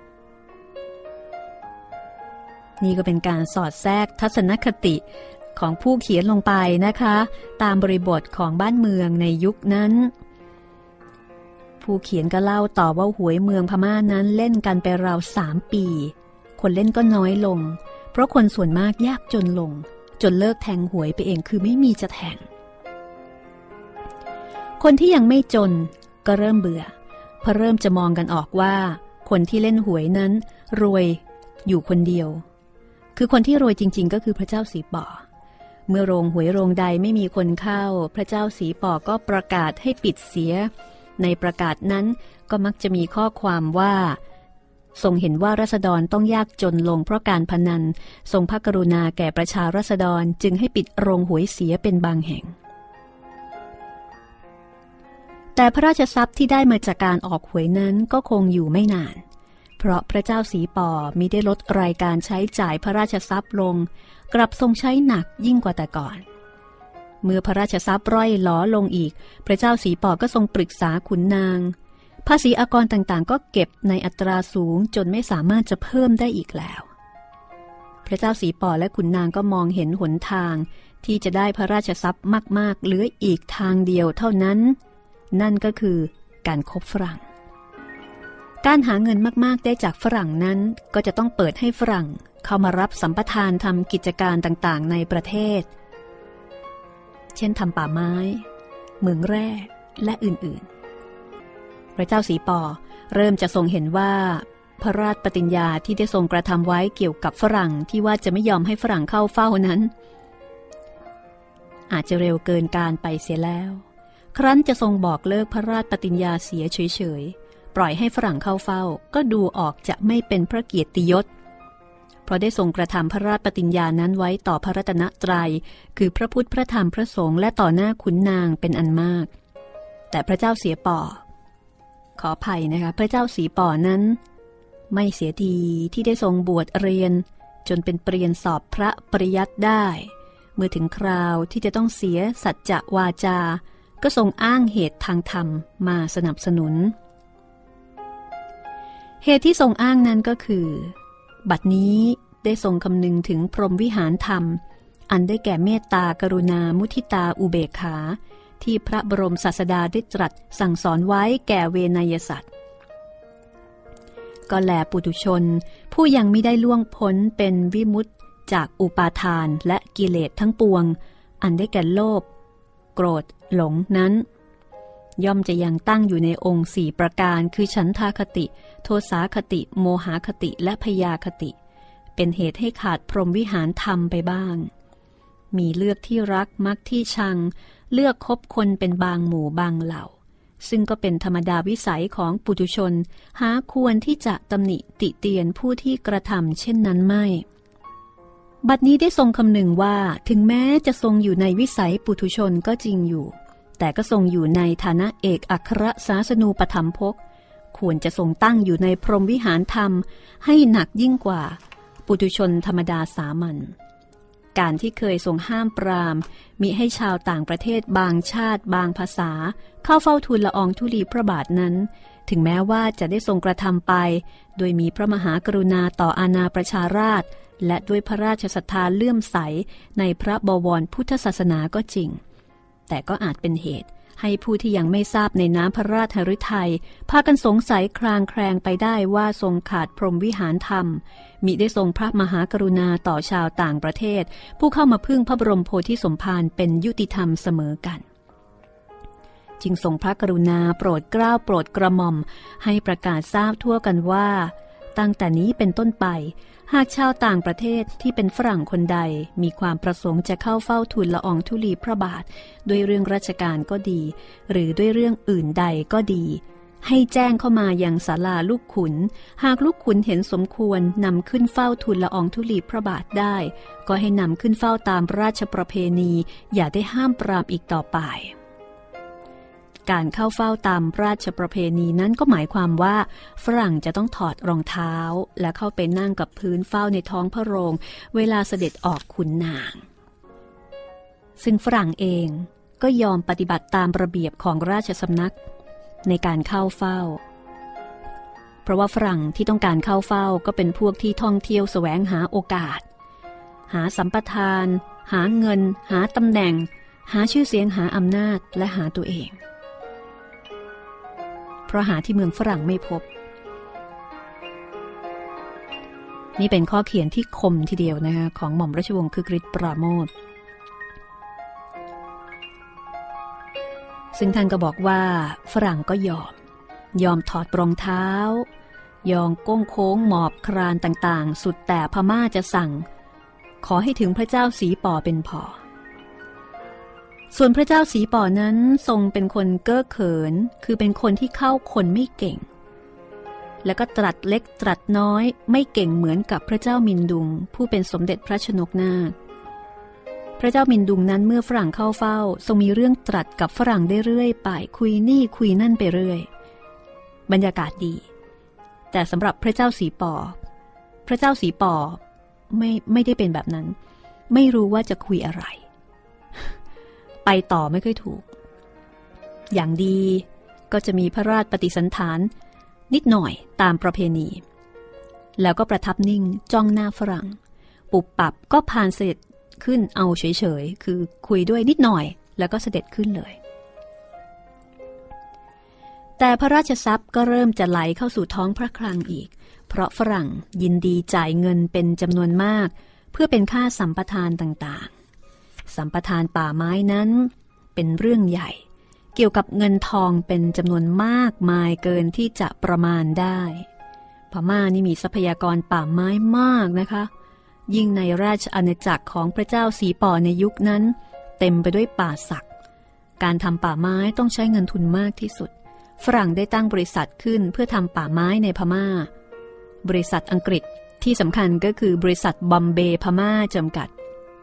นี่ก็เป็นการสอดแทรกทัศนคติของผู้เขียนลงไปนะคะตามบริบทของบ้านเมืองในยุคนั้นผู้เขียนก็เล่าต่อว่าหวยเมืองพม่านั้นเล่นกันไปราวสามปีคนเล่นก็น้อยลงเพราะคนส่วนมากยากจนลงจนเลิกแทงหวยไปเองคือไม่มีจะแทงคนที่ยังไม่จนก็เริ่มเบื่อเพราะเริ่มจะมองกันออกว่าคนที่เล่นหวยนั้นรวยอยู่คนเดียวคือคนที่รวยจริงๆก็คือพระเจ้าสีป่อเมื่อโรงหวยโรงใดไม่มีคนเข้าพระเจ้าสีป่อก็ประกาศให้ปิดเสียในประกาศนั้นก็มักจะมีข้อความว่าทรงเห็นว่าราษฎรต้องยากจนลงเพราะการพนันทรงพระกรุณาแก่ประชาราษฎรจึงให้ปิดโรงหวยเสียเป็นบางแห่งแต่พระราชทรัพย์ที่ได้มาจากการออกหวยนั้นก็คงอยู่ไม่นานเพราะพระเจ้าสีป่อมิได้ลดรายการใช้จ่ายพระราชทรัพย์ลงกลับทรงใช้หนักยิ่งกว่าแต่ก่อนเมื่อพระราชทรัพย์ร่อยหลอลงอีกพระเจ้าสีป่อก็ทรงปรึกษาขุนนางภาษีอากรต่างๆก็เก็บในอัตราสูงจนไม่สามารถจะเพิ่มได้อีกแล้วพระเจ้าสีป่อและขุนนางก็มองเห็นหนทางที่จะได้พระราชทรัพย์มากๆเหลืออีกทางเดียวเท่านั้นนั่นก็คือการคบฝรั่งการหาเงินมากๆได้จากฝรั่งนั้นก็จะต้องเปิดให้ฝรั่งเข้ามารับสัมปทานทำกิจการต่างๆในประเทศเช่นทำป่าไม้เหมืองแร่และอื่นๆพระเจ้าสีป่อเริ่มจะทรงเห็นว่าพระราชปฏิญญาที่ได้ทรงกระทำไว้เกี่ยวกับฝรั่งที่ว่าจะไม่ยอมให้ฝรั่งเข้าเฝ้านั้นอาจจะเร็วเกินการไปเสียแล้วครั้นจะทรงบอกเลิกพระราชปฏิญญาเสียเฉยๆปล่อยให้ฝรั่งเข้าเฝ้าก็ดูออกจะไม่เป็นพระเกียรติยศเพราะได้ทรงกระทำพระราชปฏิญญานั้นไว้ต่อพระรัตนตรัยคือพระพุทธพระธรรมพระสงฆ์และต่อหน้าขุนนางเป็นอันมากแต่พระเจ้าเสียป่อขออภัยนะคะพระเจ้าสีป่อนั้นไม่เสียทีที่ได้ทรงบวชเรียนจนเป็นเปรียญสอบพระปริยัติได้เมื่อถึงคราวที่จะต้องเสียสัจจะวาจาก็ทรงอ้างเหตุทางธรรมมาสนับสนุนเหตุที่ทรงอ้างนั้นก็คือบัดนี้ได้ทรงคำนึงถึงพรหมวิหารธรรมอันได้แก่เมตตากรุณามุทิตาอุเบกขาที่พระบรมศาสดาได้ตรัสสั่งสอนไว้แก่เวนยสัตว์ก็แลปุถุชนผู้ยังไม่ได้ล่วงพ้นเป็นวิมุตติจากอุปาทานและกิเลสทั้งปวงอันได้แก่โลภโกรธหลงนั้นย่อมจะยังตั้งอยู่ในองค์สี่ประการคือฉันทาคติโทสาคติโมหคติและพยาคติเป็นเหตุให้ขาดพรหมวิหารธรรมไปบ้างมีเลือกที่รักมักที่ชังเลือกคบคนเป็นบางหมู่บางเหล่าซึ่งก็เป็นธรรมดาวิสัยของปุถุชนหาควรที่จะตำหนิติเตียนผู้ที่กระทำเช่นนั้นไม่บัดนี้ได้ทรงคำนึงว่าถึงแม้จะทรงอยู่ในวิสัยปุถุชนก็จริงอยู่แต่ก็ทรงอยู่ในฐานะเอกอัครศาสนูปถัมภกควรจะทรงตั้งอยู่ในพรหมวิหารธรรมให้หนักยิ่งกว่าปุถุชนธรรมดาสามัญการที่เคยทรงห้ามปรามมิให้ชาวต่างประเทศบางชาติบางภาษาเข้าเฝ้าทูลละอองธุลีพระบาทนั้นถึงแม้ว่าจะได้ทรงกระทำไปโดยมีพระมหากรุณาต่ออาณาประชาราษฎร์และด้วยพระราชศรัทธาเลื่อมใสในพระบวรพุทธศาสนาก็จริงแต่ก็อาจเป็นเหตุให้ผู้ที่ยังไม่ทราบในน้ำพระราชฤทัยพากันสงสัยคลางแคลงไปได้ว่าทรงขาดพรหมวิหารธรรมมิได้ทรงพระมหากรุณาต่อชาวต่างประเทศผู้เข้ามาพึ่งพระบรมโพธิสมภารเป็นยุติธรรมเสมอกันจึงทรงพระกรุณาโปรดเกล้าโปรดกระหม่อมให้ประกาศทราบทั่วกันว่าตั้งแต่นี้เป็นต้นไปหากชาวต่างประเทศที่เป็นฝรั่งคนใดมีความประสงค์จะเข้าเฝ้าทูลละอองธุลีพระบาทด้วยเรื่องราชการก็ดีหรือด้วยเรื่องอื่นใดก็ดีให้แจ้งเข้ามายังศาลาลูกขุนหากลูกขุนเห็นสมควรนำขึ้นเฝ้าทูลละอองธุลีพระบาทได้ก็ให้นำขึ้นเฝ้าตามราชประเพณีอย่าได้ห้ามปรามอีกต่อไปการเข้าเฝ้าตามราชประเพณีนั้นก็หมายความว่าฝรั่งจะต้องถอดรองเท้าและเข้าไปนั่งกับพื้นเฝ้าในท้องพระโรงเวลาเสด็จออกขุนนางซึ่งฝรั่งเองก็ยอมปฏิบัติตามระเบียบของราชสำนักในการเข้าเฝ้าเพราะว่าฝรั่งที่ต้องการเข้าเฝ้าก็เป็นพวกที่ท่องเที่ยวแสวงหาโอกาสหาสัมปทานหาเงินหาตำแหน่งหาชื่อเสียงหาอำนาจและหาตัวเองเพราะหาที่เมืองฝรั่งไม่พบนี่เป็นข้อเขียนที่คมทีเดียวนะคะของหม่อมราชวงศ์คึกฤทธิ์ปราโมชซึ่งท่านก็บอกว่าฝรั่งก็ยอมยอมถอดรองเท้ายอมก้งโค้งหมอบครานต่างๆสุดแต่พม่าจะสั่งขอให้ถึงพระเจ้าศรีป่อเป็นพอส่วนพระเจ้าศรีป่อนั้นทรงเป็นคนเก้อเขินคือเป็นคนที่เข้าคนไม่เก่งแล้วก็ตรัสเล็กตรัสน้อยไม่เก่งเหมือนกับพระเจ้ามินดุงผู้เป็นสมเด็จพระชนกนาถพระเจ้ามินดุงนั้นเมื่อฝรั่งเข้าเฝ้าทรงมีเรื่องตรัสกับฝรั่งได้เรื่อยไปคุยนี่คุยนั่นไปเรื่อยบรรยากาศดีแต่สำหรับพระเจ้าศรีป่อพระเจ้าศรีป่อไม่ไม่ได้เป็นแบบนั้นไม่รู้ว่าจะคุยอะไรไปต่อไม่ค่อยถูกอย่างดีก็จะมีพระราชปฏิสันถานนิดหน่อยตามประเพณีแล้วก็ประทับนิ่งจ้องหน้าฝรั่งปุบปับก็ผ่านเสด็จขึ้นเอาเฉยๆคือคุยด้วยนิดหน่อยแล้วก็เสด็จขึ้นเลยแต่พระราชทรัพย์ก็เริ่มจะไหลเข้าสู่ท้องพระคลังอีกเพราะฝรั่งยินดีจ่ายเงินเป็นจำนวนมากเพื่อเป็นค่าสัมปทานต่างๆสัมปทานป่าไม้นั้นเป็นเรื่องใหญ่เกี่ยวกับเงินทองเป็นจำนวนมากมายเกินที่จะประมาณได้พม่านี่มีทรัพยากรป่าไม้มากนะคะยิ่งในราชอาณาจักรของพระเจ้าศรีป่อในยุคนั้นเต็มไปด้วยป่าสักการทำป่าไม้ต้องใช้เงินทุนมากที่สุดฝรั่งได้ตั้งบริษัทขึ้นเพื่อทำป่าไม้ในพม่าบริษัทอังกฤษที่สำคัญก็คือบริษัทบอมเบย์พม่าจำกัด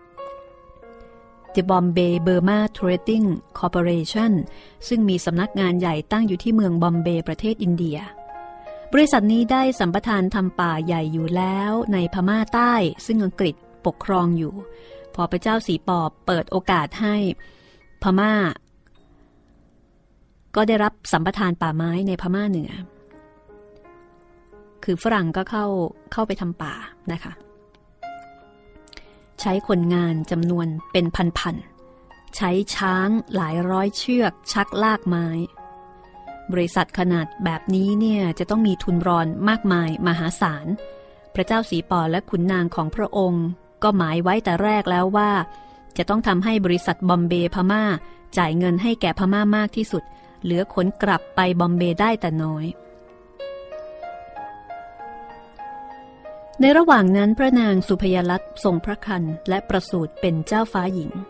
The Bombay Burma Trading Corporation ซึ่งมีสำนักงานใหญ่ตั้งอยู่ที่เมืองบอมเบย์ประเทศอินเดียบริษัทนี้ได้สัมปทานทำป่าใหญ่อยู่แล้วในพม่าใต้ซึ่งอังกฤษปกครองอยู่พอพระเจ้าศรีป่อเปิดโอกาสให้พม่าก็ได้รับสัมปทานป่าไม้ในพม่าเหนือคือฝรั่งก็เข้าเข้าไปทำป่านะคะใช้คนงานจำนวนเป็นพันๆใช้ช้างหลายร้อยเชือกชักลากไม้บริษัทขนาดแบบนี้เนี่ยจะต้องมีทุนรอนมากมายมหาศาลพระเจ้าศรีป่อและขุนนางของพระองค์ก็หมายไว้แต่แรกแล้วว่าจะต้องทำให้บริษัทบอมเบย์พม่าจ่ายเงินให้แก่พม่ามากที่สุดเหลือขนกลับไปบอมเบย์ได้แต่น้อยในระหว่างนั้นพระนางสุพยลัตน์ทรงพระครรภ์และประสูติเป็นเจ้าฟ้าหญิง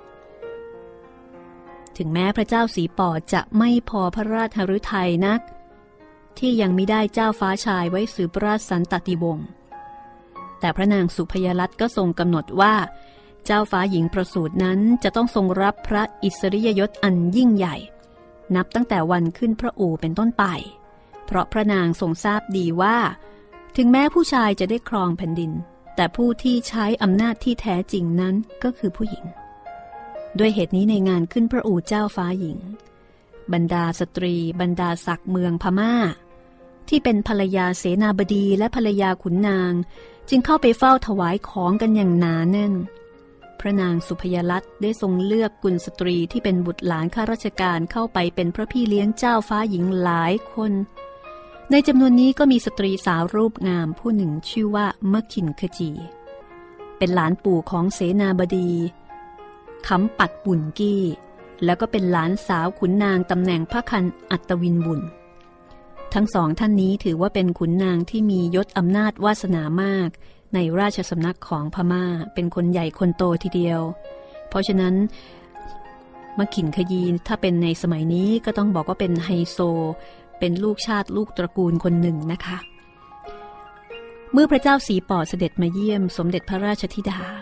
ถึงแม้พระเจ้าสีป่อจะไม่พอพระราชฤทัยนักที่ยังมิได้เจ้าฟ้าชายไว้สืบราชสันตติวงศ์แต่พระนางสุพยลัตน์ก็ทรงกำหนดว่าเจ้าฟ้าหญิงประสูตินั้นจะต้องทรงรับพระอิสริยยศอันยิ่งใหญ่นับตั้งแต่วันขึ้นพระโอษฐ์เป็นต้นไปเพราะพระนางทรงทราบดีว่าถึงแม้ผู้ชายจะได้ครองแผ่นดินแต่ผู้ที่ใช้อำนาจที่แท้จริงนั้นก็คือผู้หญิงด้วยเหตุนี้ในงานขึ้นพระโอษฐ์เจ้าฟ้าหญิงบรรดาสตรีบรรดาศักดิ์เมืองพม่าที่เป็นภรรยาเสนาบดีและภรรยาขุนนางจึงเข้าไปเฝ้าถวายของกันอย่างหนาแน่นพระนางสุพยลัตน์ได้ทรงเลือกกุลสตรีที่เป็นบุตรหลานข้าราชการเข้าไปเป็นพระพี่เลี้ยงเจ้าฟ้าหญิงหลายคนในจำนวนนี้ก็มีสตรีสาวรูปงามผู้หนึ่งชื่อว่ามะขินขจีเป็นหลานปู่ของเสนาบดีขำปัดบุญกี้แล้วก็เป็นหลานสาวขุนนางตำแหน่งพระคันอัตวินบุญทั้งสองท่านนี้ถือว่าเป็นขุนนางที่มียศอำนาจวาสนามากในราชสำนักของพม่าเป็นคนใหญ่คนโตทีเดียวเพราะฉะนั้นมะขินขยีถ้าเป็นในสมัยนี้ก็ต้องบอกว่าเป็นไฮโซเป็นลูกชาติลูกตระกูลคนหนึ่งนะคะเมื่อพระเจ้าสีป่อเสด็จมาเยี่ยมสมเด็จพระราชธิดา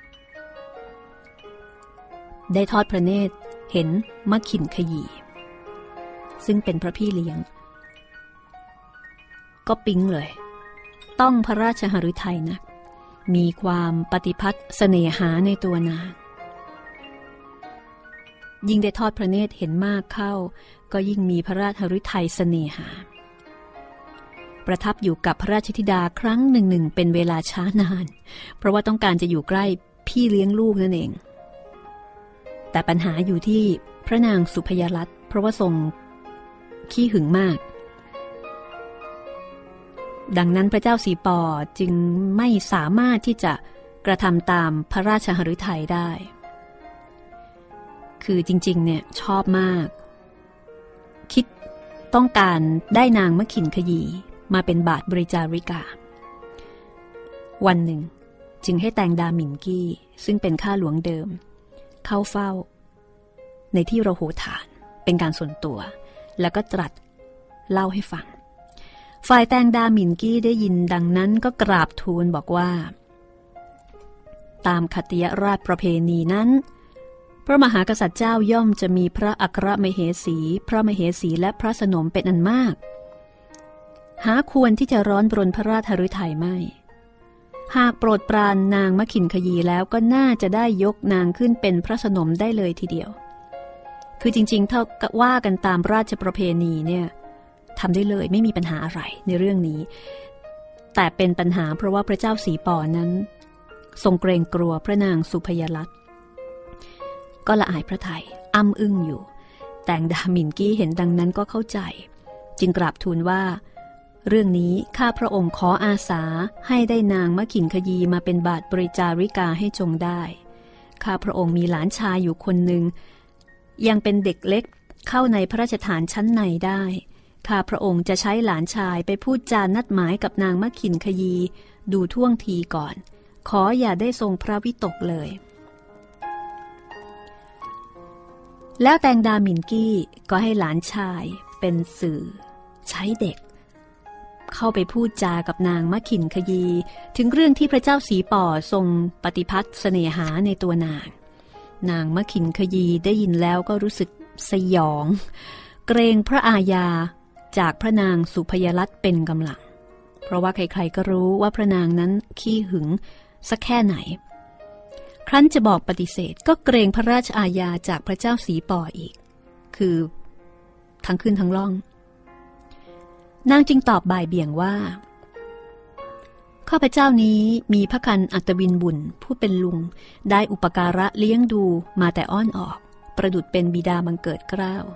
ได้ทอดพระเนตรเห็นมะขินขยีซึ่งเป็นพระพี่เลี้ยงก็ปิ๊งเลยต้องพระราชหฤทัยนะมีความปฏิพัทธ์เสน่หาในตัวนางยิ่งได้ทอดพระเนตรเห็นมากเข้าก็ยิ่งมีพระราชหฤทัยเสน่หาประทับอยู่กับพระราชธิดาครั้งหนึ่งหนึ่งเป็นเวลาช้านานเพราะว่าต้องการจะอยู่ใกล้พี่เลี้ยงลูกนั่นเองแต่ปัญหาอยู่ที่พระนางสุพยลัตน์เพราะว่าทรงขี้หึงมากดังนั้นพระเจ้าสีป่อจึงไม่สามารถที่จะกระทำตามพระราชหฤทัยได้คือจริงๆเนี่ยชอบมากคิดต้องการได้นางมะขินขยีมาเป็นบาทบริจาริกาวันหนึ่งจึงให้แตงดาหมิ่นกี้ซึ่งเป็นข้าหลวงเดิมเข้าเฝ้าในที่ระโหฐานเป็นการส่วนตัวแล้วก็ตรัสเล่าให้ฟังฝ่ายแตงดาหมิ่นกี้ได้ยินดังนั้นก็กราบทูลบอกว่าตามคติยราชประเพณีนั้นพระมหากษัตริย์เจ้าย่อมจะมีพระอัครมเหสีพระมเหสีและพระสนมเป็นอันมากหาควรที่จะร้อนรนพระราชฤทัยไม่หากโปรดปรานนางมะขินขยีแล้วก็น่าจะได้ยกนางขึ้นเป็นพระสนมได้เลยทีเดียวคือจริงๆถ้าว่ากันตามราชประเพณีเนี่ยทำได้เลยไม่มีปัญหาอะไรในเรื่องนี้แต่เป็นปัญหาเพราะว่าพระเจ้าสีป่อนั้นทรงเกรงกลัวพระนางสุพยลัตน์ก็ละอายพระทัยอ้ำอึ้งอยู่แต่งดาหมิ่นกี้เห็นดังนั้นก็เข้าใจจึงกราบทูลว่าเรื่องนี้ข้าพระองค์ขออาสาให้ได้นางมะขินขยีมาเป็นบาทบริจาริกาให้จงได้ข้าพระองค์มีหลานชายอยู่คนหนึ่งยังเป็นเด็กเล็กเข้าในพระราชฐานชั้นในได้ข้าพระองค์จะใช้หลานชายไปพูดจานัดหมายกับนางมะขินขยีดูท่วงทีก่อนขออย่าได้ทรงพระวิตกเลยแล้วแตงดาหมิ่นกี้ก็ให้หลานชายเป็นสื่อใช้เด็กเข้าไปพูดจากับนางมะขินขยีถึงเรื่องที่พระเจ้าสีป่อทรงปฏิพัทธ์เสน่หาในตัวนางนางมะขินขยีได้ยินแล้วก็รู้สึกสยองเกรงพระอาญาจากพระนางสุพยลัตน์เป็นกำลังเพราะว่าใครๆก็รู้ว่าพระนางนั้นขี้หึงสักแค่ไหนครั้นจะบอกปฏิเสธก็เกรงพระราชอาญาจากพระเจ้าสีป่ออีกคือทั้งขึ้นทั้งล่องนางจึงตอบบ่ายเบี่ยงว่าข้าพเจ้านี้มีพระคันอัตวินบุญผู้เป็นลุงได้อุปการะเลี้ยงดูมาแต่อ้อนออกประดุจเป็นบิดาบังเกิดเกล้า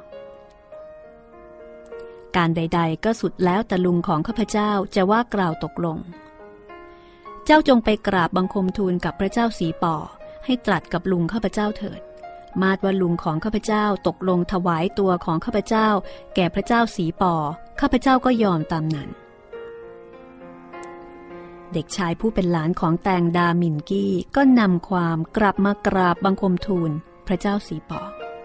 การใดๆก็สุดแล้วแต่ลุงของข้าพเจ้าจะว่ากล่าวตกลงเจ้าจงไปกราบบังคมทูลกับพระเจ้าสีป่อให้ตรัสกับลุงข้าพเจ้าเถิดมาดว่าลุงของข้าพเจ้าตกลงถวายตัวของข้าพเจ้าแก่พระเจ้าสีป่อข้าพเจ้าก็ยอมตามนั้นเด็กชายผู้เป็นหลานของแตงดาหมิ่นกี้ก็นำความกลับมากราบบังคมทูลพระเจ้าสีป่อ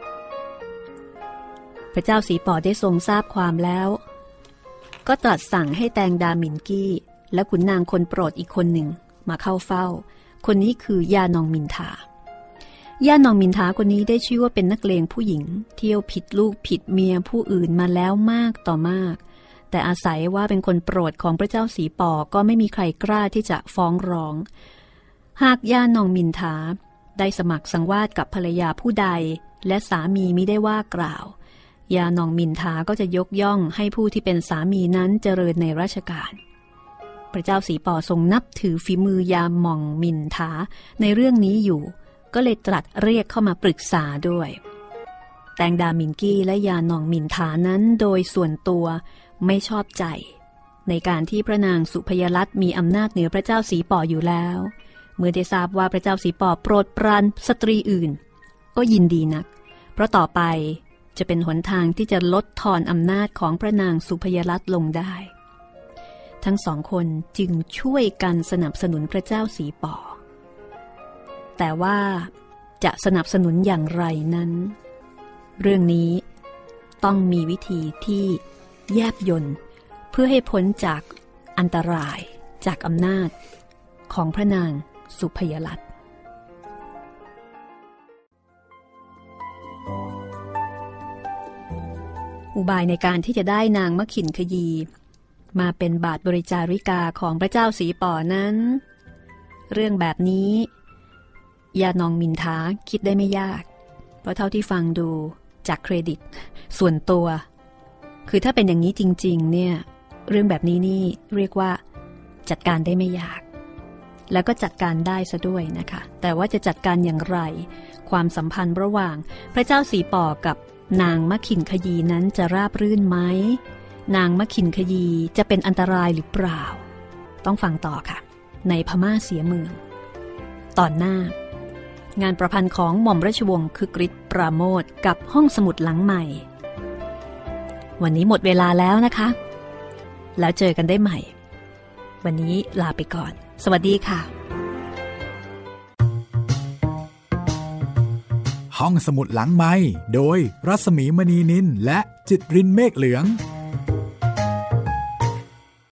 พระเจ้าสีป่อได้ทรงทราบความแล้วก็ตรัสสั่งให้แตงดาหมิ่นกี้และขุนนางคนโปรดอีกคนหนึ่งมาเข้าเฝ้าคนนี้คือยานองมินทา ย่านองมินทาคนนี้ได้ชื่อว่าเป็นนักเลงผู้หญิงเที่ยวผิดลูกผิดเมียผู้อื่นมาแล้วมากต่อมากแต่อาศัยว่าเป็นคนโปรดของพระเจ้าสีป่อก็ไม่มีใครกล้าที่จะฟ้องร้องหากย่านองมินทาได้สมัครสังวาสกับภรรยาผู้ใดและสามีมิได้ว่ากล่าวยานองมินทาก็จะยกย่องให้ผู้ที่เป็นสามีนั้นเจริญในราชการพระเจ้าสีป่อทรงนับถือฝีมือยาหม่องมินทาในเรื่องนี้อยู่ก็เลยตรัสเรียกเข้ามาปรึกษาด้วยแตงดามินกี้และยานองมินทานั้นโดยส่วนตัวไม่ชอบใจในการที่พระนางสุพยลัตน์มีอำนาจเหนือพระเจ้าสีป่ออยู่แล้วเมื่อได้ทราบว่าพระเจ้าสีป่อโปรดปรานสตรีอื่นก็ยินดีนักเพราะต่อไปจะเป็นหนทางที่จะลดทอนอำนาจของพระนางสุพยลัตน์ลงได้ทั้งสองคนจึงช่วยกันสนับสนุนพระเจ้าสีป่อแต่ว่าจะสนับสนุนอย่างไรนั้นเรื่องนี้ต้องมีวิธีที่แยบยลเพื่อให้พ้นจากอันตรายจากอำนาจของพระนางสุพยลัตน์อุบายในการที่จะได้นางมขินขยีมาเป็นบาทบริจาริกาของพระเจ้าสีป่อนั้นเรื่องแบบนี้ยานองมินทาคิดได้ไม่ยากเพราะเท่าที่ฟังดูจากเครดิตส่วนตัวคือถ้าเป็นอย่างนี้จริงๆเนี่ยเรื่องแบบนี้นี่เรียกว่าจัดการได้ไม่ยากแล้วก็จัดการได้ซะด้วยนะคะแต่ว่าจะจัดการอย่างไรความสัมพันธ์ระหว่างพระเจ้าสีป่อกับนางมขินขยีนั้นจะราบรื่นไหมนางมขินขยีจะเป็นอันตรายหรือเปล่าต้องฟังต่อค่ะในพม่าเสียเมืองตอนหน้างานประพันธ์ของหม่อมราชวงศ์คึกฤทธิ์ปราโมทย์กับห้องสมุดหลังใหม่วันนี้หมดเวลาแล้วนะคะแล้วเจอกันได้ใหม่วันนี้ลาไปก่อนสวัสดีค่ะห้องสมุดหลังไมค์โดยรัศมีมณีนินและจิตรินเมฆเหลือง